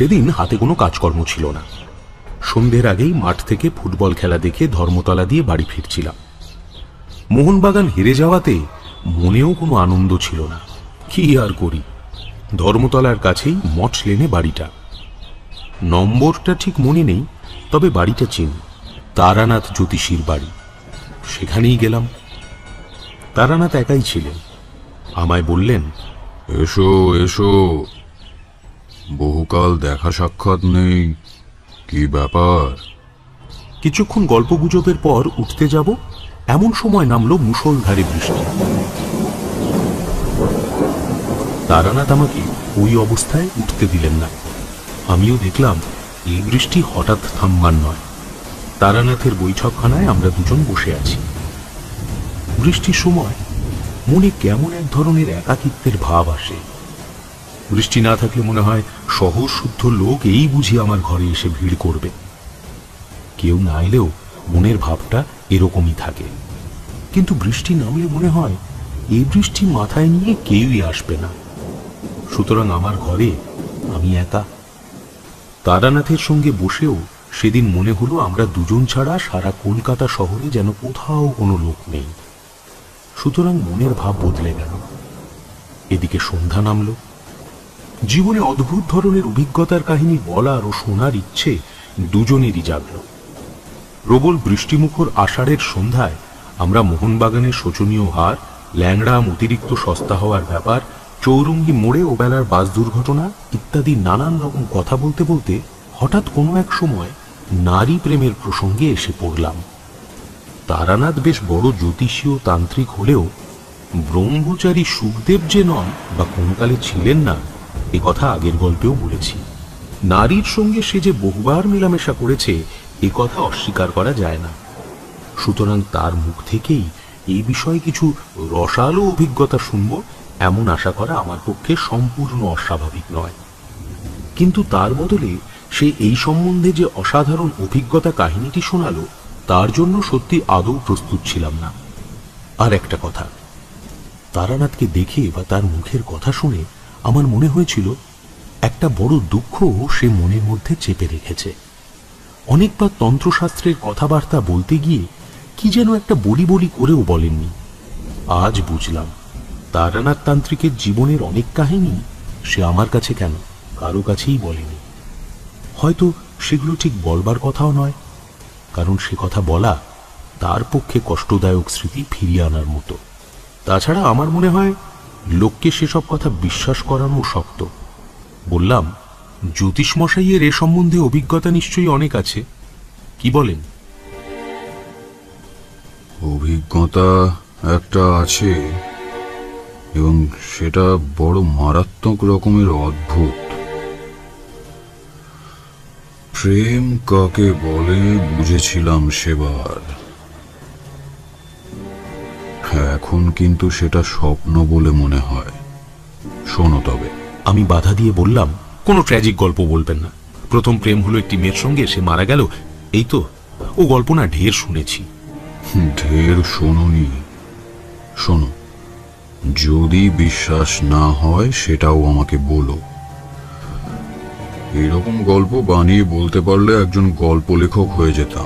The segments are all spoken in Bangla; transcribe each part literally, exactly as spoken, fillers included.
সেদিন হাতে কোনো কাজকর্ম ছিল না। সন্ধ্যের আগেই মাঠ থেকে ফুটবল খেলা দেখে ধর্মতলা দিয়ে বাড়ি ফিরছিলাম। মোহনবাগান হেরে যাওয়াতে মনেও কোনো আনন্দ ছিল না। কি আর করি, ধর্মতলার কাছেই মঠ লেনে বাড়িটা। নম্বরটা ঠিক মনে নেই, তবে বাড়িটা চিনি, তারানাথ জ্যোতিষীর বাড়ি। সেখানেই গেলাম। তারানাথ একাই ছিলেন। আমায় বললেন, এসো এসো, বহুকাল দেখা সাক্ষাৎ নেই, কি ব্যাপার? কিছুক্ষণ গল্প গুজবের পর উঠতে যাব, এমন সময় নামলো মুষলধারে বৃষ্টি। তারানাথ আমাকে ওই অবস্থায় উঠতে দিলেন না। আমিও দেখলাম এই বৃষ্টি হঠাৎ থামবার নয়। তারানাথের বৈঠকখানায় আমরা দুজন বসে আছি। বৃষ্টির সময় মনে কেমন এক ধরনের একাকিত্বের ভাব আসে। বৃষ্টি না থাকলে মনে হয় শহর শুদ্ধ লোক এই বুঝি আমার ঘরে এসে ভিড় করবে। কেউ না এলেও মনের ভাবটা এরকমই থাকে, কিন্তু বৃষ্টি নামলে মনে হয় এই বৃষ্টি মাথায় নিয়ে কেউই আসবে না। সুতরাং আমার ঘরে আমি একা। তারানাথের সঙ্গে বসেও সেদিন মনে হলো আমরা দুজন ছাড়া সারা কলকাতা শহরে যেন কোথাও কোনো লোক নেই। সুতরাং মনের ভাব বদলে গেল। এদিকে সন্ধ্যা নামল। জীবনে অদ্ভুত ধরনের অভিজ্ঞতার কাহিনী বলার ও শোনার ইচ্ছে দুজনেরই জাগল। প্রবল বৃষ্টিমুখর আষাঢ়ের সন্ধ্যায় আমরা মোহনবাগানের শোচনীয় হার, ল্যাংড়াম অতিরিক্ত সস্তা হওয়ার ব্যাপার, চৌরঙ্গি মোড়ে ওবেলার বাস দুর্ঘটনা ইত্যাদি নানান রকম কথা বলতে বলতে হঠাৎ কোনো এক সময় নারী প্রেমের প্রসঙ্গে এসে পড়লাম। তারানাথ বেশ বড় জ্যোতিষী ও তান্ত্রিক হলেও ব্রহ্মচারী সুখদেব যে নন বা কোনকালে ছিলেন না, এ কথা আগের গল্পেও বলেছি। নারীর সঙ্গে সে যে বহুবার মেলামেশা করেছে এ কথা অস্বীকার করা যায় না। সুতরাং তার মুখ থেকেই এই বিষয়ে কিছু রসালো অভিজ্ঞতা শুনব এমন আশা করা আমার পক্ষে সম্পূর্ণ অস্বাভাবিক নয়। কিন্তু তার বদলে সে এই সম্বন্ধে যে অসাধারণ অভিজ্ঞতা কাহিনীটি শোনালো তার জন্য সত্যি আদৌ প্রস্তুত ছিলাম না। আর একটা কথা, তারানাথকে দেখে বা তার মুখের কথা শুনে আমার মনে হয়েছিল একটা বড় দুঃখ সে মনের মধ্যে চেপে রেখেছে। অনেকবার তন্ত্রশাস্ত্রের কথাবার্তা বলতে গিয়ে কি যেন একটা বলি বলি করেও বলেননি। আজ বুঝলাম তারানাথ তান্ত্রিকের জীবনের অনেক কাহিনী সে আমার কাছে কেন কারো কাছেই বলেনি। হয়তো সেগুলো ঠিক বলবার কথাও নয়, কারণ সে কথা বলা তার পক্ষে কষ্টদায়ক স্মৃতি ফিরিয়ে আনার মতো। তাছাড়া আমার মনে হয় লোককে সেসব কথা বিশ্বাস করানো শক্ত। বললাম, জ্যোতিষমশাইয়ের এ সম্বন্ধে অভিজ্ঞতা নিশ্চয়ই অনেক আছে, কি বলেন? অভিজ্ঞতা একটা আছে, এবং সেটা বড় মারাত্মক রকমের অদ্ভুত। প্রেম কাকে বলে বুঝেছিলাম সেবার, এখন কিন্তু সেটা স্বপ্ন বলে মনে হয়। শোনো তবে। আমি বাধা দিয়ে বললাম, কোনো ট্র্যাজিক গল্প বলবেন না। প্রথম প্রেম হলো একটি মেয়ের সঙ্গে, সে মারা গেল, এই তো। ও গল্প না ঢের শুনেছি। ঢের শোনোনি? শোনো, যদি বিশ্বাস না হয় সেটাও আমাকে বলো। এরকম গল্প বানিয়ে বলতে পারলে একজন গল্প লেখক হয়ে যেতাম।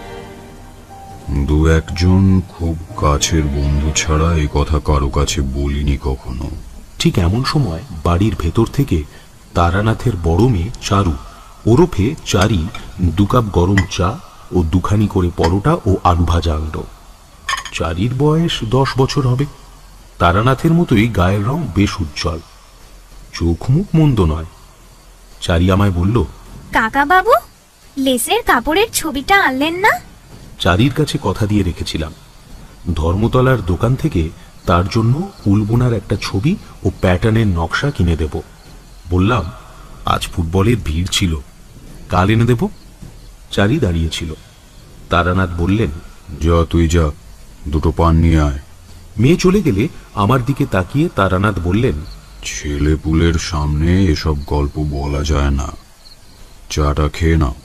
দু একজন খুব কাছের বন্ধু ছাড়া এই কথা কারো কাছে বলিনি কখনো। ঠিক এমন সময় বাড়ির ভেতর থেকে তারানাথের বড় মেয়ে চারু ওরফে চারি দু কাপ গরম চা ও দুখানি করে পরোটা ও আলু ভাজা আনল। চারির বয়স দশ বছর হবে। তারানাথের মতোই গায়ের রং বেশ উজ্জ্বল, চোখ মুখ মন্দ নয়। চারি আমায় বলল, কাকা বাবু, লেসের কাপড়ের ছবিটা আনলেন না? চারির কাছে কথা দিয়ে রেখেছিলাম, ধর্মতলার দোকান থেকে তার জন্য ফুল বোনার একটা ছবি ও প্যাটার্নের নকশা কিনে দেব। বললাম, আজ ফুটবলের ভিড় ছিল, কাল এনে দেব। চারি দাঁড়িয়েছিল। তারানাথ বললেন, যা তুই যা, দুটো পান নিয়ে আয়। মেয়ে চলে গেলে আমার দিকে তাকিয়ে তারানাথ বললেন, ছেলে পুলের সামনে এসব গল্প বলা যায় না, চাটা খেয়ে নাও।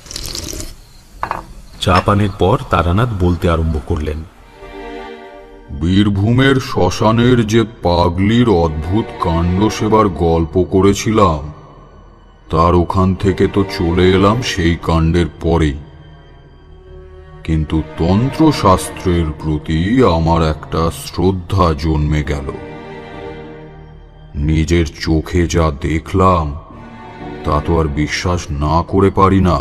চা পানের পর তারানাথ বলতে আরম্ভ করলেন, বীরভূমের শ্মশানের যে পাগলির অদ্ভুত কাণ্ড সেবার গল্প করেছিলাম, তার ওখান থেকে তো চলে এলাম সেই কাণ্ডের পরেই। কিন্তু তন্ত্রশাস্ত্রের প্রতি আমার একটা শ্রদ্ধা জন্মে গেল। নিজের চোখে যা দেখলাম তা তো আর বিশ্বাস না করে পারি না।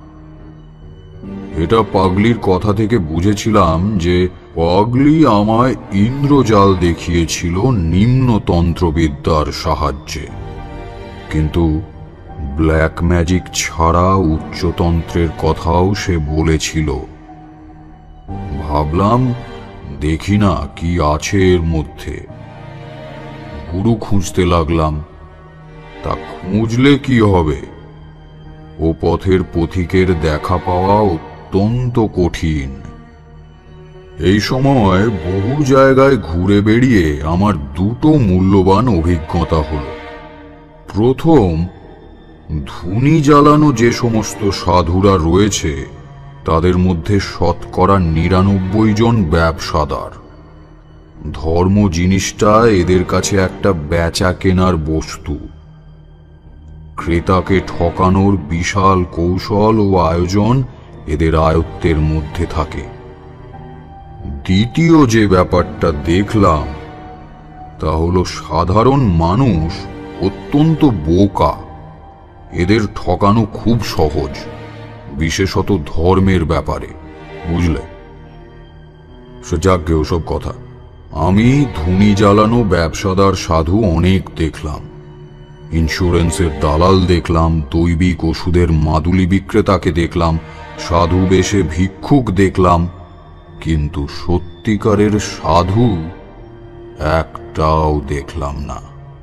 এটা পাগলির কথা থেকে বুঝেছিলাম যে পাগলি আমায় ইন্দ্রজাল দেখিয়েছিল নিম্নতন্ত্রবিদ্যার সাহায্যে, কিন্তু ব্ল্যাক ম্যাজিক ছাড়া উচ্চতন্ত্রের কথাও সে বলেছিল। ভাবলাম দেখি না কি আছে এর মধ্যে। গুরু খুঁজতে লাগলাম। তা খুঁজলে কি হবে? ও পথের পথিকের দেখা পাওয়া অত্যন্ত কঠিন। এই সময় বহু জায়গায় ঘুরে বেড়িয়ে আমার দুটো মূল্যবান অভিজ্ঞতা হল। প্রথম, ধুনি জ্বালানো যে সমস্ত সাধুরা রয়েছে তাদের মধ্যে শতকরা নিরানব্বই জন ব্যবসাদার। ধর্ম জিনিসটা এদের কাছে একটা বেচা কেনার বস্তু। ক্রেতাকে ঠকানোর বিশাল কৌশল ও আয়োজন এদের আয়ত্তের মধ্যে থাকে। দ্বিতীয় যে ব্যাপারটা দেখলাম তা হলো সাধারণ মানুষ অত্যন্ত বোকা। এদের ঠকানো খুব সহজ, বিশেষত ধর্মের ব্যাপারে, বুঝলে? সে যাকে ওসব কথা। আমি ধুনি জ্বালানো ব্যবসাদার সাধু অনেক দেখলাম, ইন্স্যুরেন্সের দালাল দেখলাম, দৈবিক ওষুধের মাদুলি বিক্রেতাকে দেখলাম, সাধু বেশে ভিক্ষুক দেখলাম, কিন্তু সত্যিকারের সাধু একটাও দেখলাম না।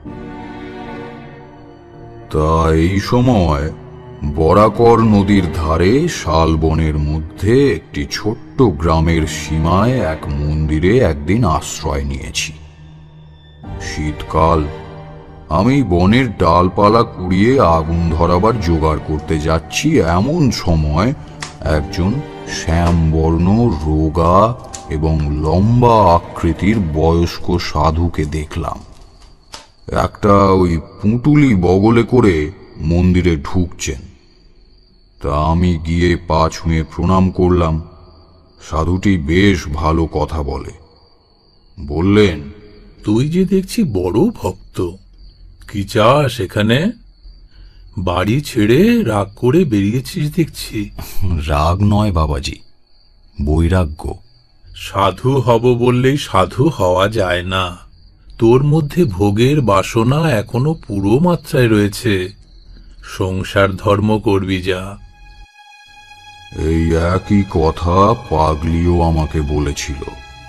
তা এই সময় বরাকর নদীর ধারে শালবনের মধ্যে একটি ছোট্ট গ্রামের সীমায় এক মন্দিরে একদিন আশ্রয় নিয়েছি। শীতকাল। আমি বনের ডালপালা কুড়িয়ে আগুন ধরাবার জোগাড় করতে যাচ্ছি, এমন সময় একজন শ্যামবর্ণ, রোগা এবং লম্বা আকৃতির বয়স্ক সাধুকে দেখলাম। একটা ওই পুঁটুলি বগলে করে মন্দিরে ঢুকছেন। তা আমি গিয়ে পা ছুঁয়ে প্রণাম করলাম। সাধুটি বেশ ভালো কথা বলে। বললেন, তুই যে দেখছি বড় ভক্ত, কি চাস এখানে? বাড়ি ছেড়ে রাগ করে বেরিয়েছিস দেখছি। রাগ নয় বাবাজি, বৈরাগ্য। সাধু হব বললেই সাধু হওয়া যায় না। তোর মধ্যে ভোগের বাসনা এখনো পুরো মাত্রায় রয়েছে। সংসার ধর্ম করবি যা। এই একই কথা পাগলিও আমাকে বলেছিল।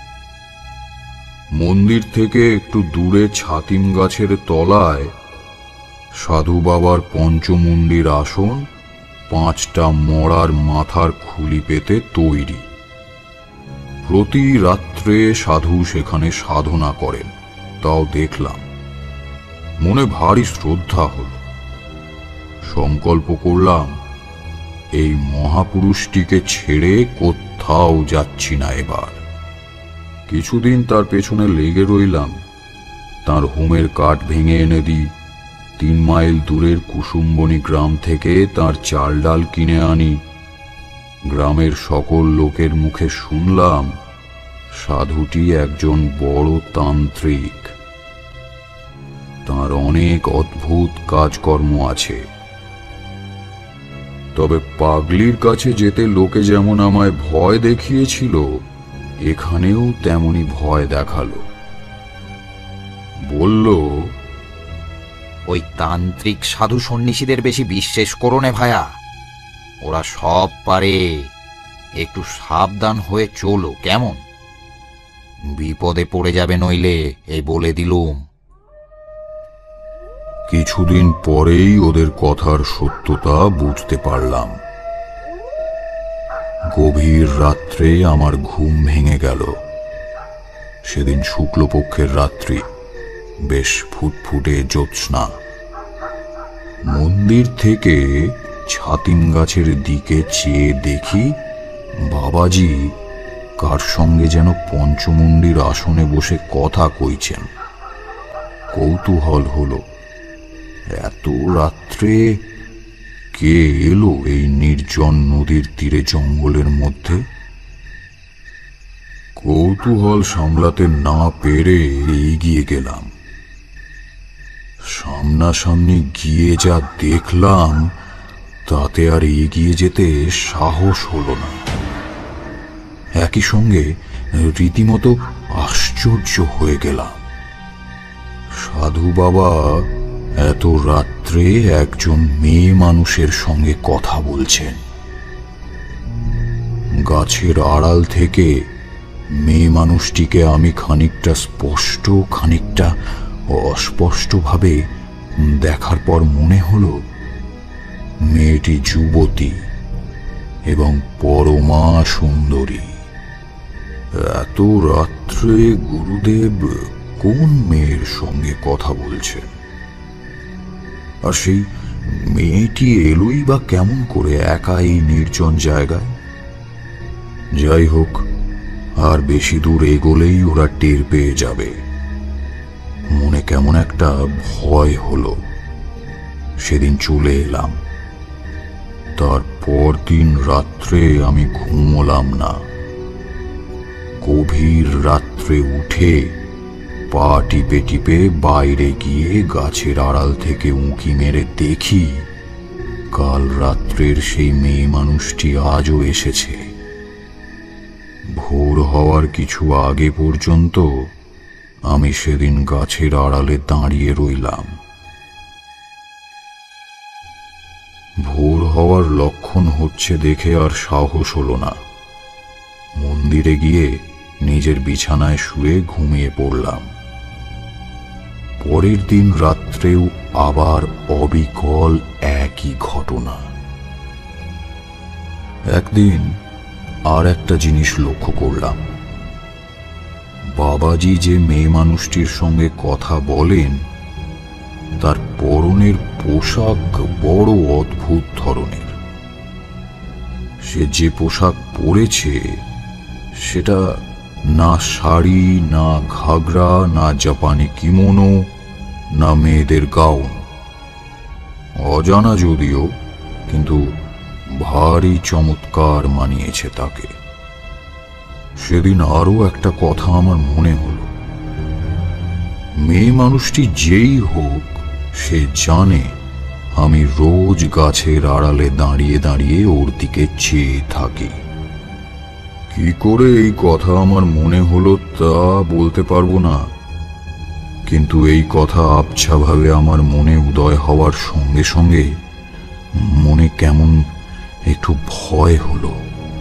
মন্দির থেকে একটু দূরে ছাতিম গাছের তলায় সাধু বাবার পঞ্চমুণ্ডির আসন পাঁচটা মরার মাথার খুলি পেতে তৈরি। প্রতি রাত্রে সাধু সেখানে সাধনা করেন, তাও দেখলাম। মনে ভারী শ্রদ্ধা হল। সংকল্প করলাম এই মহাপুরুষটিকে ছেড়ে কোথাও যাচ্ছি না এবার। কিছুদিন তার পেছনে লেগে রইলাম। তার হোমের কাঠ ভেঙে এনে দিই। তিন মাইল দূরের কুসুম্বনী গ্রাম থেকে তার চাল ডাল কিনে আনি। গ্রামের সকল লোকের মুখে শুনলাম সাধুটি একজন বড় তান্ত্রিক। তার অনেক অদ্ভুত কাজকর্ম আছে। তবে পাগলির কাছে যেতে লোকে যেমন আমায় ভয় দেখিয়েছিল, এখানেও তেমনি ভয় দেখালো। বলল, ওই তান্ত্রিক সাধু সন্ন্যাসীদের বেশি বিশ্বাস করো না ভায়া, ওরা সব পারে। একটু সাবধান হয়ে চলো, কেমন? বিপদে পড়ে যাবে নইলে, এই বলে দিলুম। কিছুদিন পরেই ওদের কথার সত্যতা বুঝতে পারলাম। গভীর রাত্রে আমার ঘুম ভেঙে গেল। সেদিন শুক্লপক্ষের রাত্রি, বেশ ফুটফুটে জ্যোৎস্না। মন্দির থেকে ছাতিম গাছের দিকে চেয়ে দেখি বাবাজি কার সঙ্গে যেন পঞ্চমুণ্ডির আসনে বসে কথা কইছেন। কৌতূহল হলো, এত রাত্রে কে এলো এই নির্জন নদীর তীরে জঙ্গলের মধ্যে? কৌতূহল সামলাতে না পেরে এগিয়ে গেলাম। সামনাসামনি গিয়ে যা দেখলাম তাতে আর এগিয়ে যেতে সাহস হলো না। একই সঙ্গে রীতিমতো আশ্চর্য হয়ে গেলাম। সাধু বাবা এত রাত্রে একজন মেয়ে মানুষের সঙ্গে কথা বলছেন। গাছের আড়াল থেকে মেয়ে মানুষটিকে আমি খানিকটা স্পষ্ট খানিকটা অস্পষ্টভাবে দেখার পর মনে হলো মেয়েটি যুবতী এবং পরমা সুন্দরী। এত রাত্রে গুরুদেব কোন মেয়ের সঙ্গে কথা বলছেন? আর সেই মেয়েটি এলোই বা কেমন করে একা এই নির্জন জায়গায়? যাই হোক, আর বেশি দূর এগোলেই ওরা টের পেয়ে যাবে। মনে কেমন একটা ভয় হলো। সেদিন চলে এলাম। তারপর দিন রাত্রে আমি ঘুমোলাম না। গভীর রাত্রে উঠে পা টিপে টিপে বাইরে গিয়ে গাছের আড়াল থেকে উঁকি মেরে দেখি কাল রাত্রের সেই মেয়ে মানুষটি আজও এসেছে। ভোর হওয়ার কিছু আগে পর্যন্ত আমি সেদিন গাছের আড়ালে দাঁড়িয়ে রইলাম। ভোর হওয়ার লক্ষণ হচ্ছে দেখে আর সাহস হলো না। মন্দিরে গিয়ে নিজের বিছানায় শুয়ে ঘুমিয়ে পড়লাম। পরের দিন রাত্রেও আবার অবিকল একই ঘটনা। একদিন আর একটা জিনিস লক্ষ্য করলাম। বাবাজি যে মেয়ে মানুষটির সঙ্গে কথা বলেন তার পরনের পোশাক বড় অদ্ভুত ধরনের। সে যে পোশাক পরেছে সেটা না শাড়ি, না ঘাগরা, না জাপানি কিমোনো, না মেয়েদের গাউন। অজানা যদিও, কিন্তু ভারী চমৎকার মানিয়েছে তাকে। সেদিন আরো একটা কথা আমার মনে হলো। মেয়ে মানুষটি যেই হোক, সে জানে আমি রোজ গাছের আড়ালে দাঁড়িয়ে দাঁড়িয়ে ওর দিকে চেয়ে থাকি। কি করে এই কথা আমার মনে হলো তা বলতে পারবো না, কিন্তু এই কথা আবছাভাবে আমার মনে উদয় হওয়ার সঙ্গে সঙ্গে মনে কেমন একটু ভয় হলো।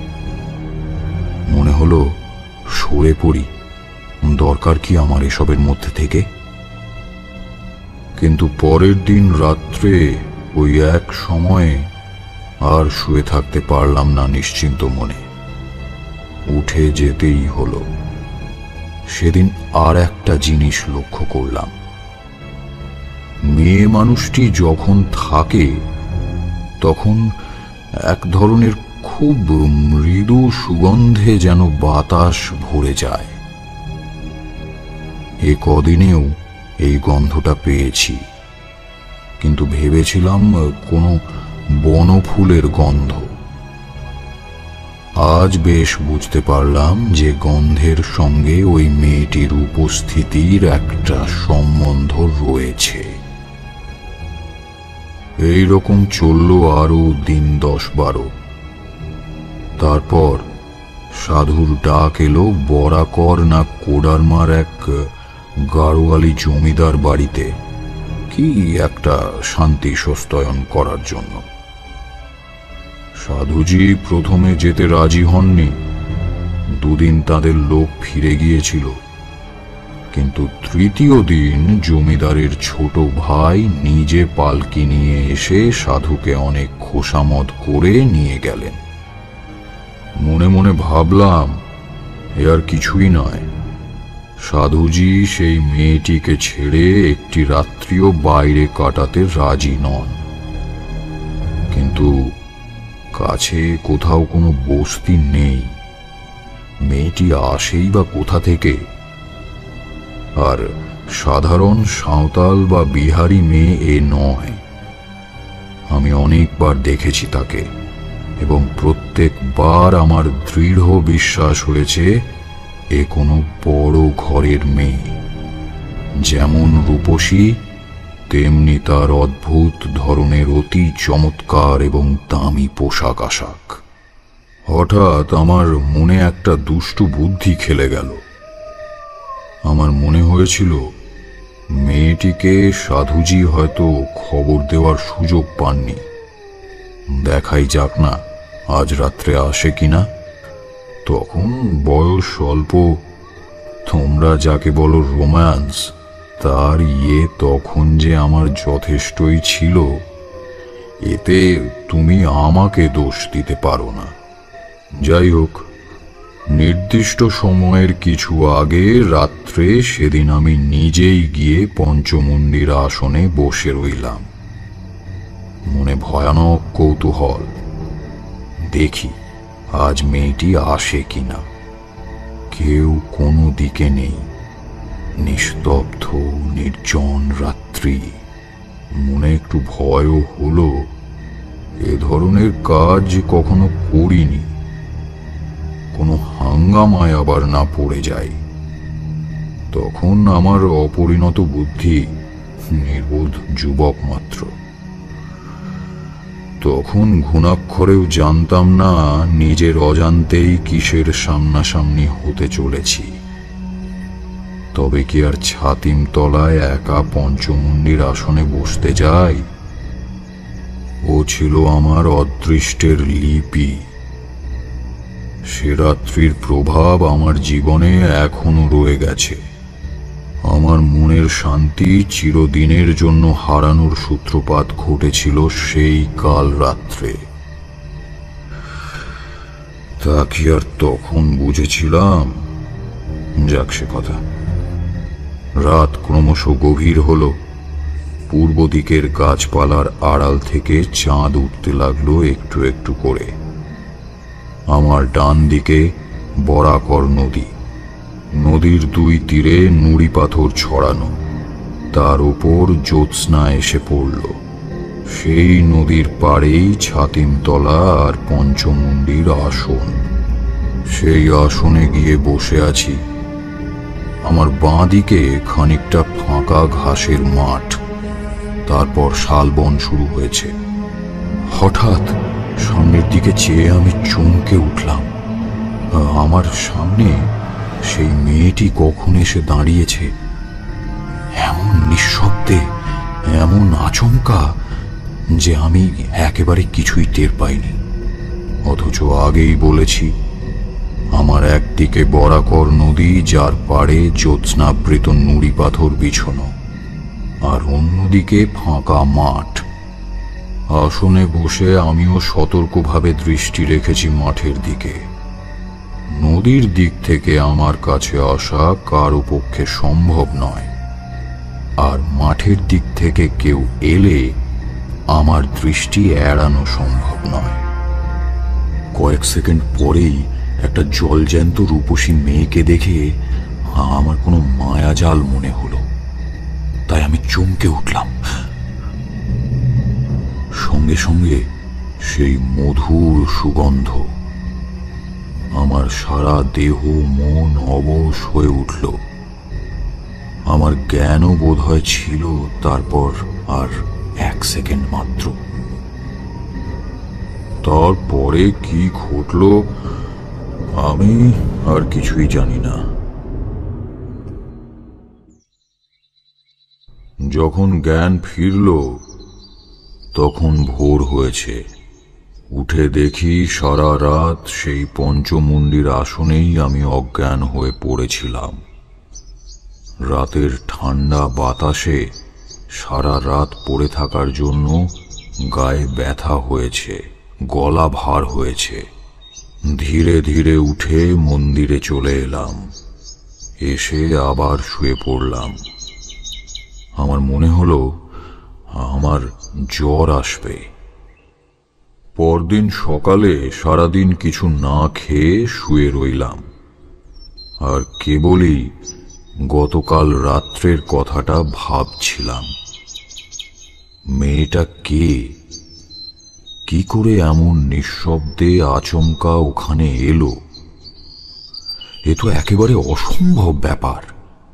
মনে হলো সরে পড়ি, দরকার কি আমার এসবের মধ্যে থেকে। কিন্তু পরের দিন রাত্রে ওই এক সময়ে আর শুয়ে থাকতে পারলাম না নিশ্চিন্ত মনে। উঠে যেতেই হলো। সেদিন আর একটা জিনিস লক্ষ্য করলাম। মেয়ে মানুষটি যখন থাকে তখন এক ধরনের খুব মৃদু সুগন্ধে যেন বাতাস ভরে যায়। এ কদিনেও এই গন্ধটা পেয়েছি, কিন্তু ভেবেছিলাম কোনো বনফুলের গন্ধ। আজ বেশ বুঝতে পারলাম যে গন্ধের সঙ্গে ওই মেয়েটির উপস্থিতির একটা সম্বন্ধ রয়েছে। এই রকম চলল আরো দিন দশ বারো। তারপর সাধুর ডাক এলো বরাকর না কোডারমার এক গাড়োয়ালি জমিদার বাড়িতে কি একটা শান্তি সস্তয়ন করার জন্য। সাধুজি প্রথমে যেতে রাজি হননি। দুদিন তাদের লোক ফিরে গিয়েছিল, কিন্তু তৃতীয় দিন জমিদারের ছোট ভাই নিজে পালকি নিয়ে এসে সাধুকে অনেক খোসামত করে নিয়ে গেলেন। মনে মনে ভাবলাম এ আর কিছুই নয়, সাধুজি সেই মেয়েটিকে ছেড়ে একটি রাত্রিও বাইরে কাটাতে রাজি নন। কিন্তু কাছে কোথাও কোনো বস্তি নেই, মেয়েটি আসেই বা কোথা থেকে? আর সাধারণ সাঁওতাল বা বিহারি মেয়ে এ নয়। আমি অনেকবার দেখেছি তাকে, এবং প্রত্যেকবার আমার দৃঢ় বিশ্বাস হয়েছে এ কোনো বড় ঘরের মেয়ে। যেমন রূপসী, তেমনি তার অদ্ভুত ধরনের অতি চমৎকার এবং দামি পোশাক আশাক। হঠাৎ আমার মনে একটা দুষ্টু বুদ্ধি খেলে গেল। আমার মনে হয়েছিল মেয়েটিকে সাধুজি হয়তো খবর দেওয়ার সুযোগ পাননি। দেখাই যাক না আজ রাত্রে আসে কিনা। তখন বয়স অল্প, তোমরা যাকে বলো রোম্যান্স, তার ইয়ে তখন যে আমার যথেষ্টই ছিল। এতে তুমি আমাকে দোষ দিতে পারো না। যাই হোক, নির্দিষ্ট সময়ের কিছু আগে রাত্রে সেদিন আমি নিজেই গিয়ে পঞ্চমুণ্ডির আসনে বসে রইলাম। মনে ভয়ানক কৌতূহল, দেখি আজ মেয়েটি আসে কিনা। কেউ কোনো দিকে নেই, নিস্তব্ধ নির্জন রাত্রি। মনে একটু ভয়ও হলো, এ ধরনের কাজ কখনো করিনি। কোনো হাঙ্গামায় আবার না পড়ে যায়। তখন আমার অপরিণত বুদ্ধি, নির্বোধ যুবক মাত্র। তখন ঘুণাক্ষরেও জানতাম না নিজের অজান্তেই কিসের সামনাসামনি হতে চলেছি। তবে কি আর ছাতিম তলায় একা পঞ্চমুণ্ডির আসনে বসতে যাই? ও ছিল আমার অদৃষ্টের লিপি। সে রাত্রির প্রভাব আমার জীবনে এখনো রয়ে গেছে। আমার মনের শান্তি চিরদিনের জন্য হারানোর সূত্রপাত ঘটেছিল সেই কাল রাত্রে। তা কি আর তখন বুঝেছিলাম? যাক সে কথা। রাত ক্রমশ গভীর হল। পূর্ব দিকের গাছপালার আড়াল থেকে চাঁদ উঠতে লাগলো একটু একটু করে। আমার ডান দিকে বরাকর নদী। নদীর দুই তীরে নুড়ি পাথর ছড়ানো, তার উপর জ্যোৎস্না এসে পড়ল। সেই নদীর পাড়েই ছাতিমতলা আর পঞ্চমুণ্ডির আসন। সেই আসনে গিয়ে বসে আছি। আমার বাঁ দিকে খানিকটা ফাঁকা ঘাসের মাঠ, তারপর শালবন শুরু হয়েছে। হঠাৎ সামনের দিকে চেয়ে আমি চমকে উঠলাম। আমার সামনে সেই মেয়েটি কখন এসে দাঁড়িয়েছে, এমন নিঃশব্দে, এমন আচমকা যে আমি একেবারে কিছুই টের পাইনি। অথচ আগেই বলেছি, আমার একদিকে বরাকর নদী, যার পাড়ে জ্যোৎস্নাবৃত নুড়ি পাথর বিছানো, আর অন্যদিকে ফাঁকা মাঠ। আসনে বসে আমিও সতর্কভাবে দৃষ্টি রেখেছি মাঠের দিকে। নদীর দিক থেকে আমার কাছে আসা কারো পক্ষে সম্ভব নয়, আর মাঠের দিক থেকে কেউ এলে আমার দৃষ্টি এড়ানো সম্ভব নয়। কয়েক সেকেন্ড পরেই একটা জলজ্যান্ত রূপসী মেয়েকে দেখে আমার কোনো মায়াজাল মনে হলো। তাই আমি চমকে উঠলাম। সঙ্গে সঙ্গে সেই মধুর সুগন্ধ। আমার সারা দেহ মন অবশ হয়ে উঠল। আমার জ্ঞানও বোধহয় ছিল তারপর আর এক সেকেন্ড মাত্র। তারপরে কি ঘটল আমি আর কিছুই জানি না। যখন জ্ঞান ফিরল তখন ভোর হয়েছে। উঠে দেখি সারা রাত সেই পঞ্চমুণ্ডির আসনেই আমি অজ্ঞান হয়ে পড়েছিলাম। রাতের ঠান্ডা বাতাসে সারা রাত পড়ে থাকার জন্য গায়ে ব্যথা হয়েছে, গলা ভার হয়েছে। ধীরে ধীরে উঠে মন্দিরে চলে এলাম। এসে আবার শুয়ে পড়লাম। আমার মনে হলো আমার জ্বর আসবে। পরদিন সকালে সারাদিন কিছু না খেয়ে শুয়ে রইলাম। আর কেবলই গতকাল রাত্রের কথাটা ভাবছিলাম। মেয়েটা কে? কি করে এমন নিঃশব্দে আচমকা ওখানে এলো? এ তো একেবারে অসম্ভব ব্যাপার।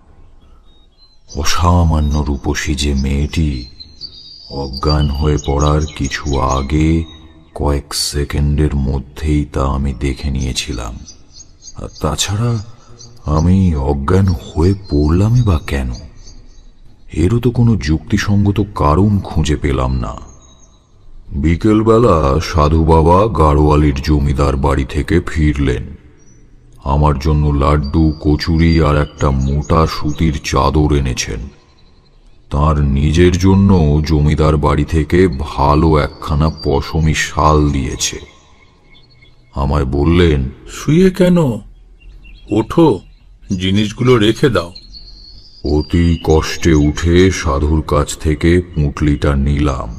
অসামান্য রূপসী যে মেয়েটি, অজ্ঞান হয়ে পড়ার কিছু আগে কয়েক সেকেন্ডের মধ্যেই তা আমি দেখে নিয়েছিলাম। আর তাছাড়া আমি অজ্ঞান হয়ে পড়লামই বা কেন? এরও তো কোনো যুক্তিসঙ্গত কারণ খুঁজে পেলাম না। বিকেলবেলা সাধু বাবা গাড়োয়ালির জমিদার বাড়ি থেকে ফিরলেন। আমার জন্য লাড্ডু, কচুরি আর একটা মোটা সুতির চাদর এনেছেন। তার নিজের জন্য জমিদার বাড়ি থেকে ভালো একখানা পশমি শাল দিয়েছে। আমায় বললেন, শুয়ে কেন? ওঠো, জিনিসগুলো রেখে দাও। অতি কষ্টে উঠে সাধুর কাছ থেকে পুঁটলিটা নিলাম।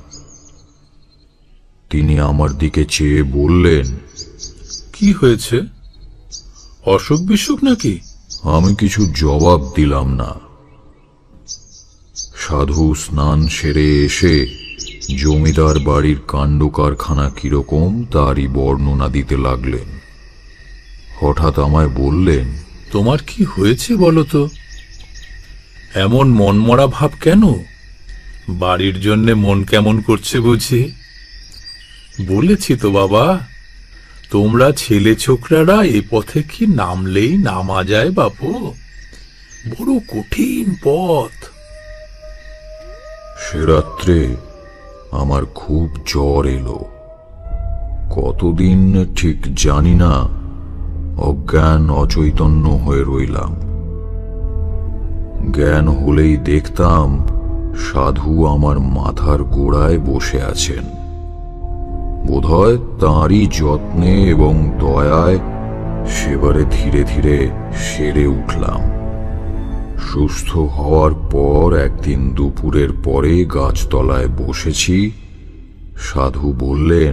তিনি আমার দিকে চেয়ে বললেন, কি হয়েছে? অসুখ বিসুখ নাকি? আমি কিছু জবাব দিলাম না। সাধু স্নান সেরে এসে জমিদার বাড়ির কাণ্ড কারখানা কিরকম তারই বর্ণনা দিতে লাগলেন। হঠাৎ আমায় বললেন, তোমার কি হয়েছে বলো তো? এমন মনমরা ভাব কেন? বাড়ির জন্যে মন কেমন করছে বুঝি? বলেছি তো বাবা, তোমরা ছেলে ছোকরারা এ পথে কি নামলেই নামা যায় বাপু? বড় কঠিন পথ। সে রাত্রে আমার খুব জ্বর এলো। কতদিন ঠিক জানি না, অজ্ঞান অচৈতন্য হয়ে রইলাম। জ্ঞান হলেই দেখতাম সাধু আমার মাথার গোড়ায় বসে আছেন। বোধহয় তাঁরই যত্নে এবং দয়ায় সেবারে ধীরে ধীরে সেরে উঠলাম। সুস্থ হওয়ার পর একদিন দুপুরের পরে গাছতলায় বসেছি। সাধু বললেন,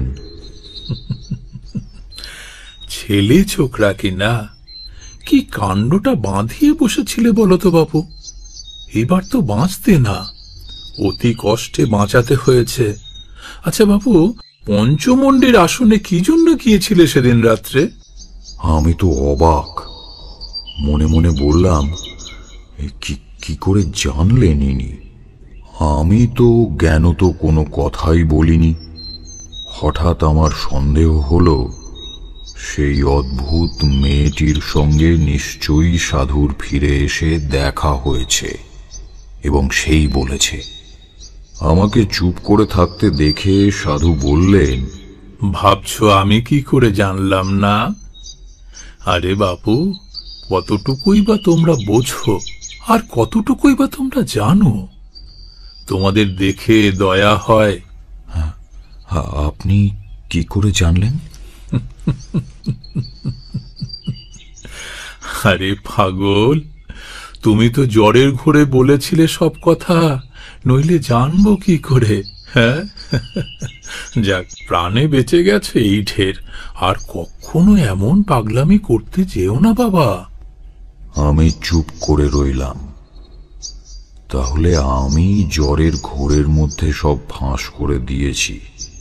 ছেলে ছোকরা কি না, কি কাণ্ডটা বাঁধিয়ে বসেছিলে বলো তো বাপু? এবার তো বাঁচতে না, অতি কষ্টে বাঁচাতে হয়েছে। আচ্ছা বাপু, পঞ্চমন্ডির আসনে কি জন্য গিয়েছিলে সেদিন রাত্রে? আমি তো অবাক। মনে মনে বললাম, কি কি করে জানলেন ইনি? আমি তো জ্ঞান তো কোনো কথাই বলিনি। হঠাৎ আমার সন্দেহ হলো, সেই অদ্ভুত মেয়েটির সঙ্গে নিশ্চয়ই সাধুর ফিরে এসে দেখা হয়েছে এবং সেই বলেছে। আমাকে চুপ করে থাকতে দেখে সাধু বললেন, ভাবছো আমি কি করে জানলাম না? আরে বাপু, কতটুকুই বা তোমরা বোঝো আর কতটুকুই বা তোমরা জানো? তোমাদের দেখে দয়া হয়। আপনি কি করে জানলেন? আরে পাগল, তুমি তো জ্বরের ঘোরে বলেছিলে সব কথা, নইলে জানবো কি করে? হ্যাঁ, যাক, প্রাণে বেঁচে গেছে এই ঢের। আর কখনো এমন পাগলামি করতে যেও না বাবা। আমি চুপ করে রইলাম। তাহলে আমি জ্বরের ঘোরের মধ্যে সব ফাঁস করে দিয়েছি।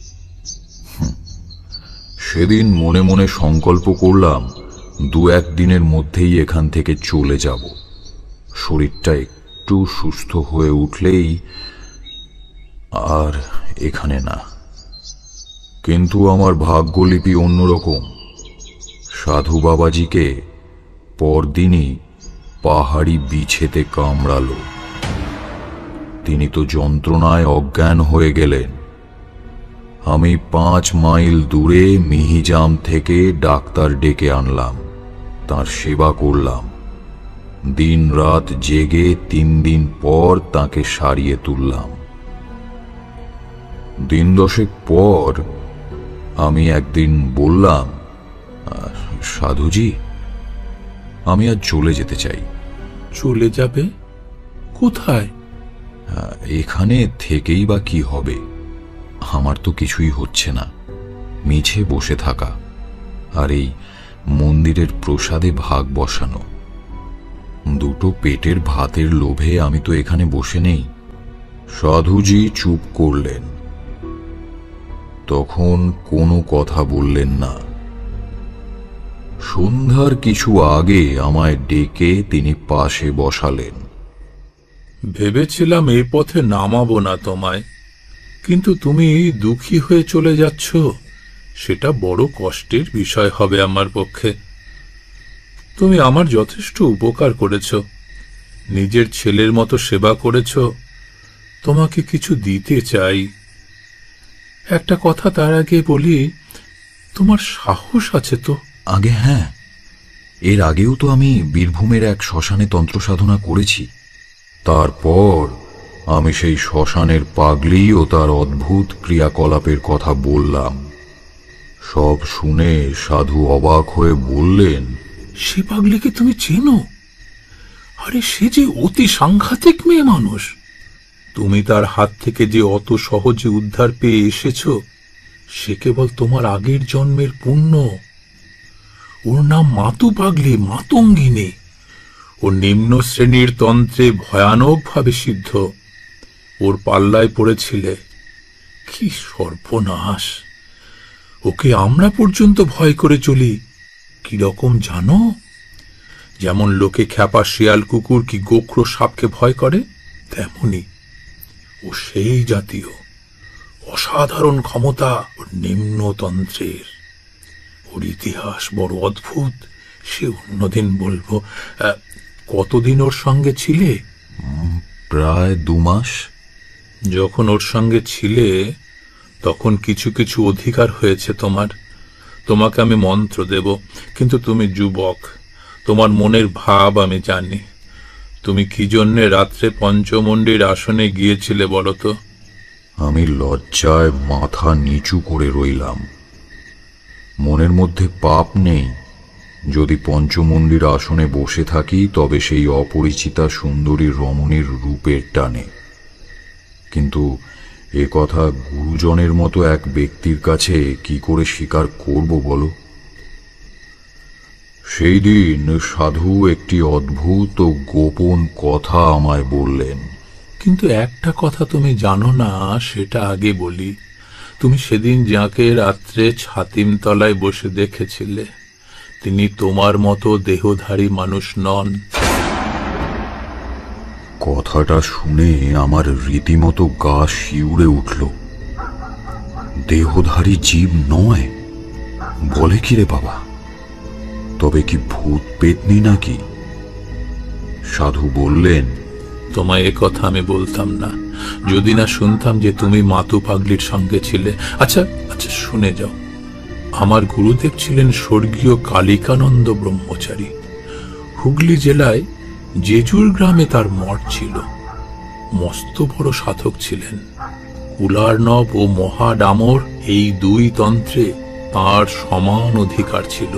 সেদিন মনে মনে সংকল্প করলাম, দু একদিনের মধ্যেই এখান থেকে চলে যাব। শরীরটা একটু সুস্থ হয়ে উঠলেই। আর এখানে না। কিন্তু আমার ভাগ্যলিপি অন্যরকম। সাধু বাবাজিকে পরদিনই পাহাড়ি বিছেতে কামড়ালো। তিনি তো যন্ত্রণায় অজ্ঞান হয়ে গেলেন। আমি পাঁচ মাইল দূরে মিহিজাম থেকে ডাক্তার ডেকে আনলাম, তার সেবা করলাম। দিন রাত জেগে তিন দিন পর তাকে সারিয়ে তুললাম। দিন দশেক পর আমি একদিন বললাম, সাধুজি, আমি আজ চলে যেতে চাই। চলে যাবে? কোথায়? এখানে থেকেই বা কি হবে? আমার তো কিছুই হচ্ছে না, মিছে বসে থাকা আর এই মন্দিরের প্রসাদে ভাগ বসানো। দুটো পেটের ভাতের লোভে আমি তো এখানে বসে নেই। সাধুজি চুপ করলেন, তখন কোনো কথা বললেন না। সন্ধ্যার কিছু আগে আমায় ডেকে তিনি পাশে বসালেন। ভেবেছিলাম এই পথে নামাবো না তোমায়, কিন্তু তুমি দুঃখী হয়ে চলে যাচ্ছ, সেটা বড় কষ্টের বিষয় হবে আমার পক্ষে। তুমি আমার যথেষ্ট উপকার করেছ, নিজের ছেলের মতো সেবা করেছ, তোমাকে কিছু দিতে চাই। একটা কথা তার আগে বলি, তোমার সাহস আছে তো? আগে হ্যাঁ, এর আগেও তো আমি বীরভূমের এক শ্মশানে তন্ত্র সাধনা করেছি। তারপর আমি সেই শ্মশানের পাগলি ও তার অদ্ভুত ক্রিয়াকলাপের কথা বললাম। সব শুনে সাধু অবাক হয়ে বললেন, সে পাগলিকে তুমি চেনো? আরে সে যে অতি সাংঘাতিক মেয়ে মানুষ। তুমি তার হাত থেকে যে অত সহজে উদ্ধার পেয়ে এসেছ, সে কেবল তোমার আগের জন্মের পুণ্য। ওর নাম মাতু পাগলি, মাতঙ্গিনী। ও নিম্ন শ্রেণীর তন্ত্রে ভয়ানকভাবে সিদ্ধ। ওর পাল্লায় পড়েছিলে। কি সর্বনাশ! ওকে আমরা পর্যন্ত ভয় করে চলি। কিরকম জানো? যেমন লোকে খ্যাপা শিয়াল কুকুর কি গোখরো সাপকে ভয় করে, তেমনি ও সেই জাতীয়। অসাধারণ ক্ষমতা ওর নিম্নতন্ত্রের। ওর ইতিহাস বড় অদ্ভুত, সে অন্যদিন বলবো। কতদিন ওর সঙ্গে ছিলে? প্রায় দু মাস। যখন ওর সঙ্গে ছিলে তখন কিছু কিছু অধিকার হয়েছে তোমার। তোমাকে আমি মন্ত্র দেব, কিন্তু তুমি যুবক, তোমার মনের ভাব আমি জানি। তুমি কি জন্যে রাত্রে পঞ্চমন্ডির আসনে গিয়েছিলে বলো তো? আমি লজ্জায় মাথা নিচু করে রইলাম। মনের মধ্যে পাপ নেই। যদি পঞ্চমন্ডির আসনে বসে থাকি তবে সেই অপরিচিতা সুন্দরী রমণীর রূপের টানে। কিন্তু এ কথা গুরুজনের মতো এক ব্যক্তির কাছে কি করে স্বীকার করব বলো? সেই দিন সাধু একটি অদ্ভুত ও গোপন কথা আমায় বললেন। কিন্তু একটা কথা তুমি জানো না, সেটা আগে বলি। তুমি সেদিন যাকে রাত্রে ছাতিম তলায় বসে দেখেছিলে, তিনি তোমার মতো দেহধারী মানুষ নন। কথাটা শুনে আমার রীতিমতো গা শিউরে উঠল। দেহধারী জীব নয় বলে কি রে বাবা? তবে কি ভূত পেতনি নাকি? সাধু বললেন, তোমায় এ কথা আমি বলতাম না যদি না শুনতাম যে তুমি মাতু পাগলির সঙ্গে ছিলে। আচ্ছা আচ্ছা শুনে যাও। আমার গুরুদেব ছিলেন স্বর্গীয় কালিকানন্দ ব্রহ্মচারী। হুগলি জেলায় জেজুর গ্রামে তার মঠ ছিল। মস্ত বড় সাধক ছিলেন। কুলার্ণব ও মহাডামর এই দুই তন্ত্রে তার সমান অধিকার ছিল।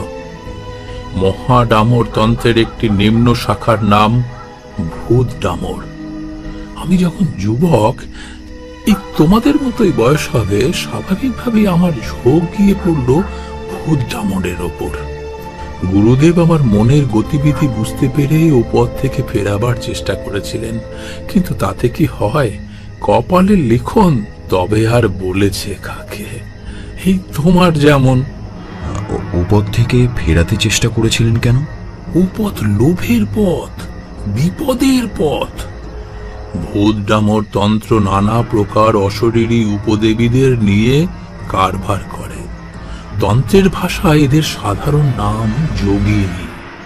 মহাডামর তন্ত্রের একটি নিম্ন শাখার নাম ভূত ডামর। আমি যখন যুবক, এই তোমাদের মতোই বয়স হবে, স্বাভাবিকভাবেই আমার ঝোঁক গিয়ে পড়ল ভূত ডামরের ওপর। গুরুদেব আমার মনের গতিবিধি বুঝতে পেরে ও পথ থেকে ফেরাবার চেষ্টা করেছিলেন, কিন্তু তাতে কি হয়? কপালের লিখন তবে আর বলেছে কাকে। এই তোমার যেমন। উপর থেকে ফেরাতে চেষ্টা করেছিলেন কেন? ও পথ লোভের পথ, বিপদের পথ। ভূত ডামর তন্ত্র নানা প্রকার অশরীরী উপদেবীদের নিয়ে কারবার করে। তন্ত্রের ভাষায় এদের সাধারণ নাম যোগিনী।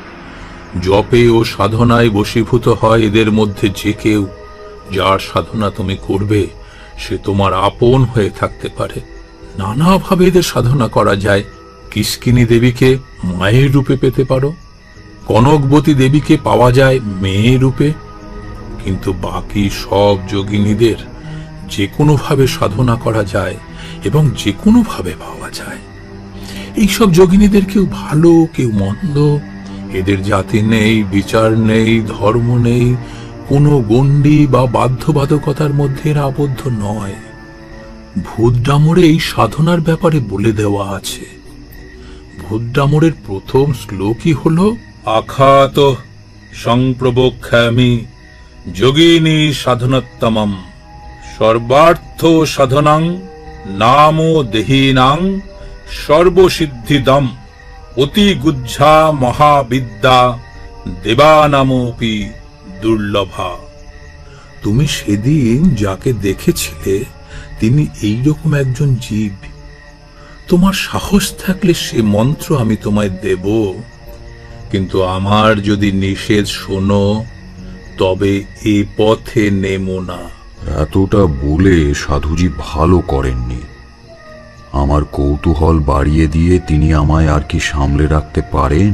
জপে ও সাধনায় বশীভূত হয় এদের মধ্যে যে কেউ। যার সাধনা তুমি করবে সে তোমার আপন হয়ে থাকতে পারে। নানাভাবে এদের সাধনা করা যায়। কিষ্কিনী দেবীকে মায়ের রূপে পেতে পারো, কনকবতী দেবীকে পাওয়া যায় মেয়ে রূপে। কিন্তু বাকি সব যোগিনীদের যে কোনোভাবে সাধনা করা যায় এবং যে কোনোভাবে পাওয়া যায়। এইসব যোগিনীদের কেউ ভালো, কেউ মন্দ। এদের জাতি নেই, বিচার নেই, ধর্ম নেই, কোনো গণ্ডি বা বাধ্যবাধকতার মধ্যে এরা আবদ্ধ নয়। ভূত ডামরে এই সাধনার ব্যাপারে বলে দেওয়া আছে। ভূত ডামরের প্রথম শ্লোকই হল আখাত সংপ্রবক্ষ্যামি যোগিনী সাধনোত্তমম সর্বার্থ সাধনাং নাম দেহিনাং সর্বসিদ্ধিদম অতি গুজ্জা মহাবিদ্যা দেবানামপি দুর্লভা। তুমি সেদিন যাকে দেখেছিলে তিনি এইরকম একজন জীব। তোমার সাহস থাকলে সে মন্ত্র আমি তোমায় দেব, কিন্তু আমার যদি নিষেধ শোনো তবে এ পথে নেমো না। এতটা বলে সাধুজি ভালো করেননি। আমার কৌতূহল বাড়িয়ে দিয়ে তিনি আমায় আর কি সামলে রাখতে পারেন?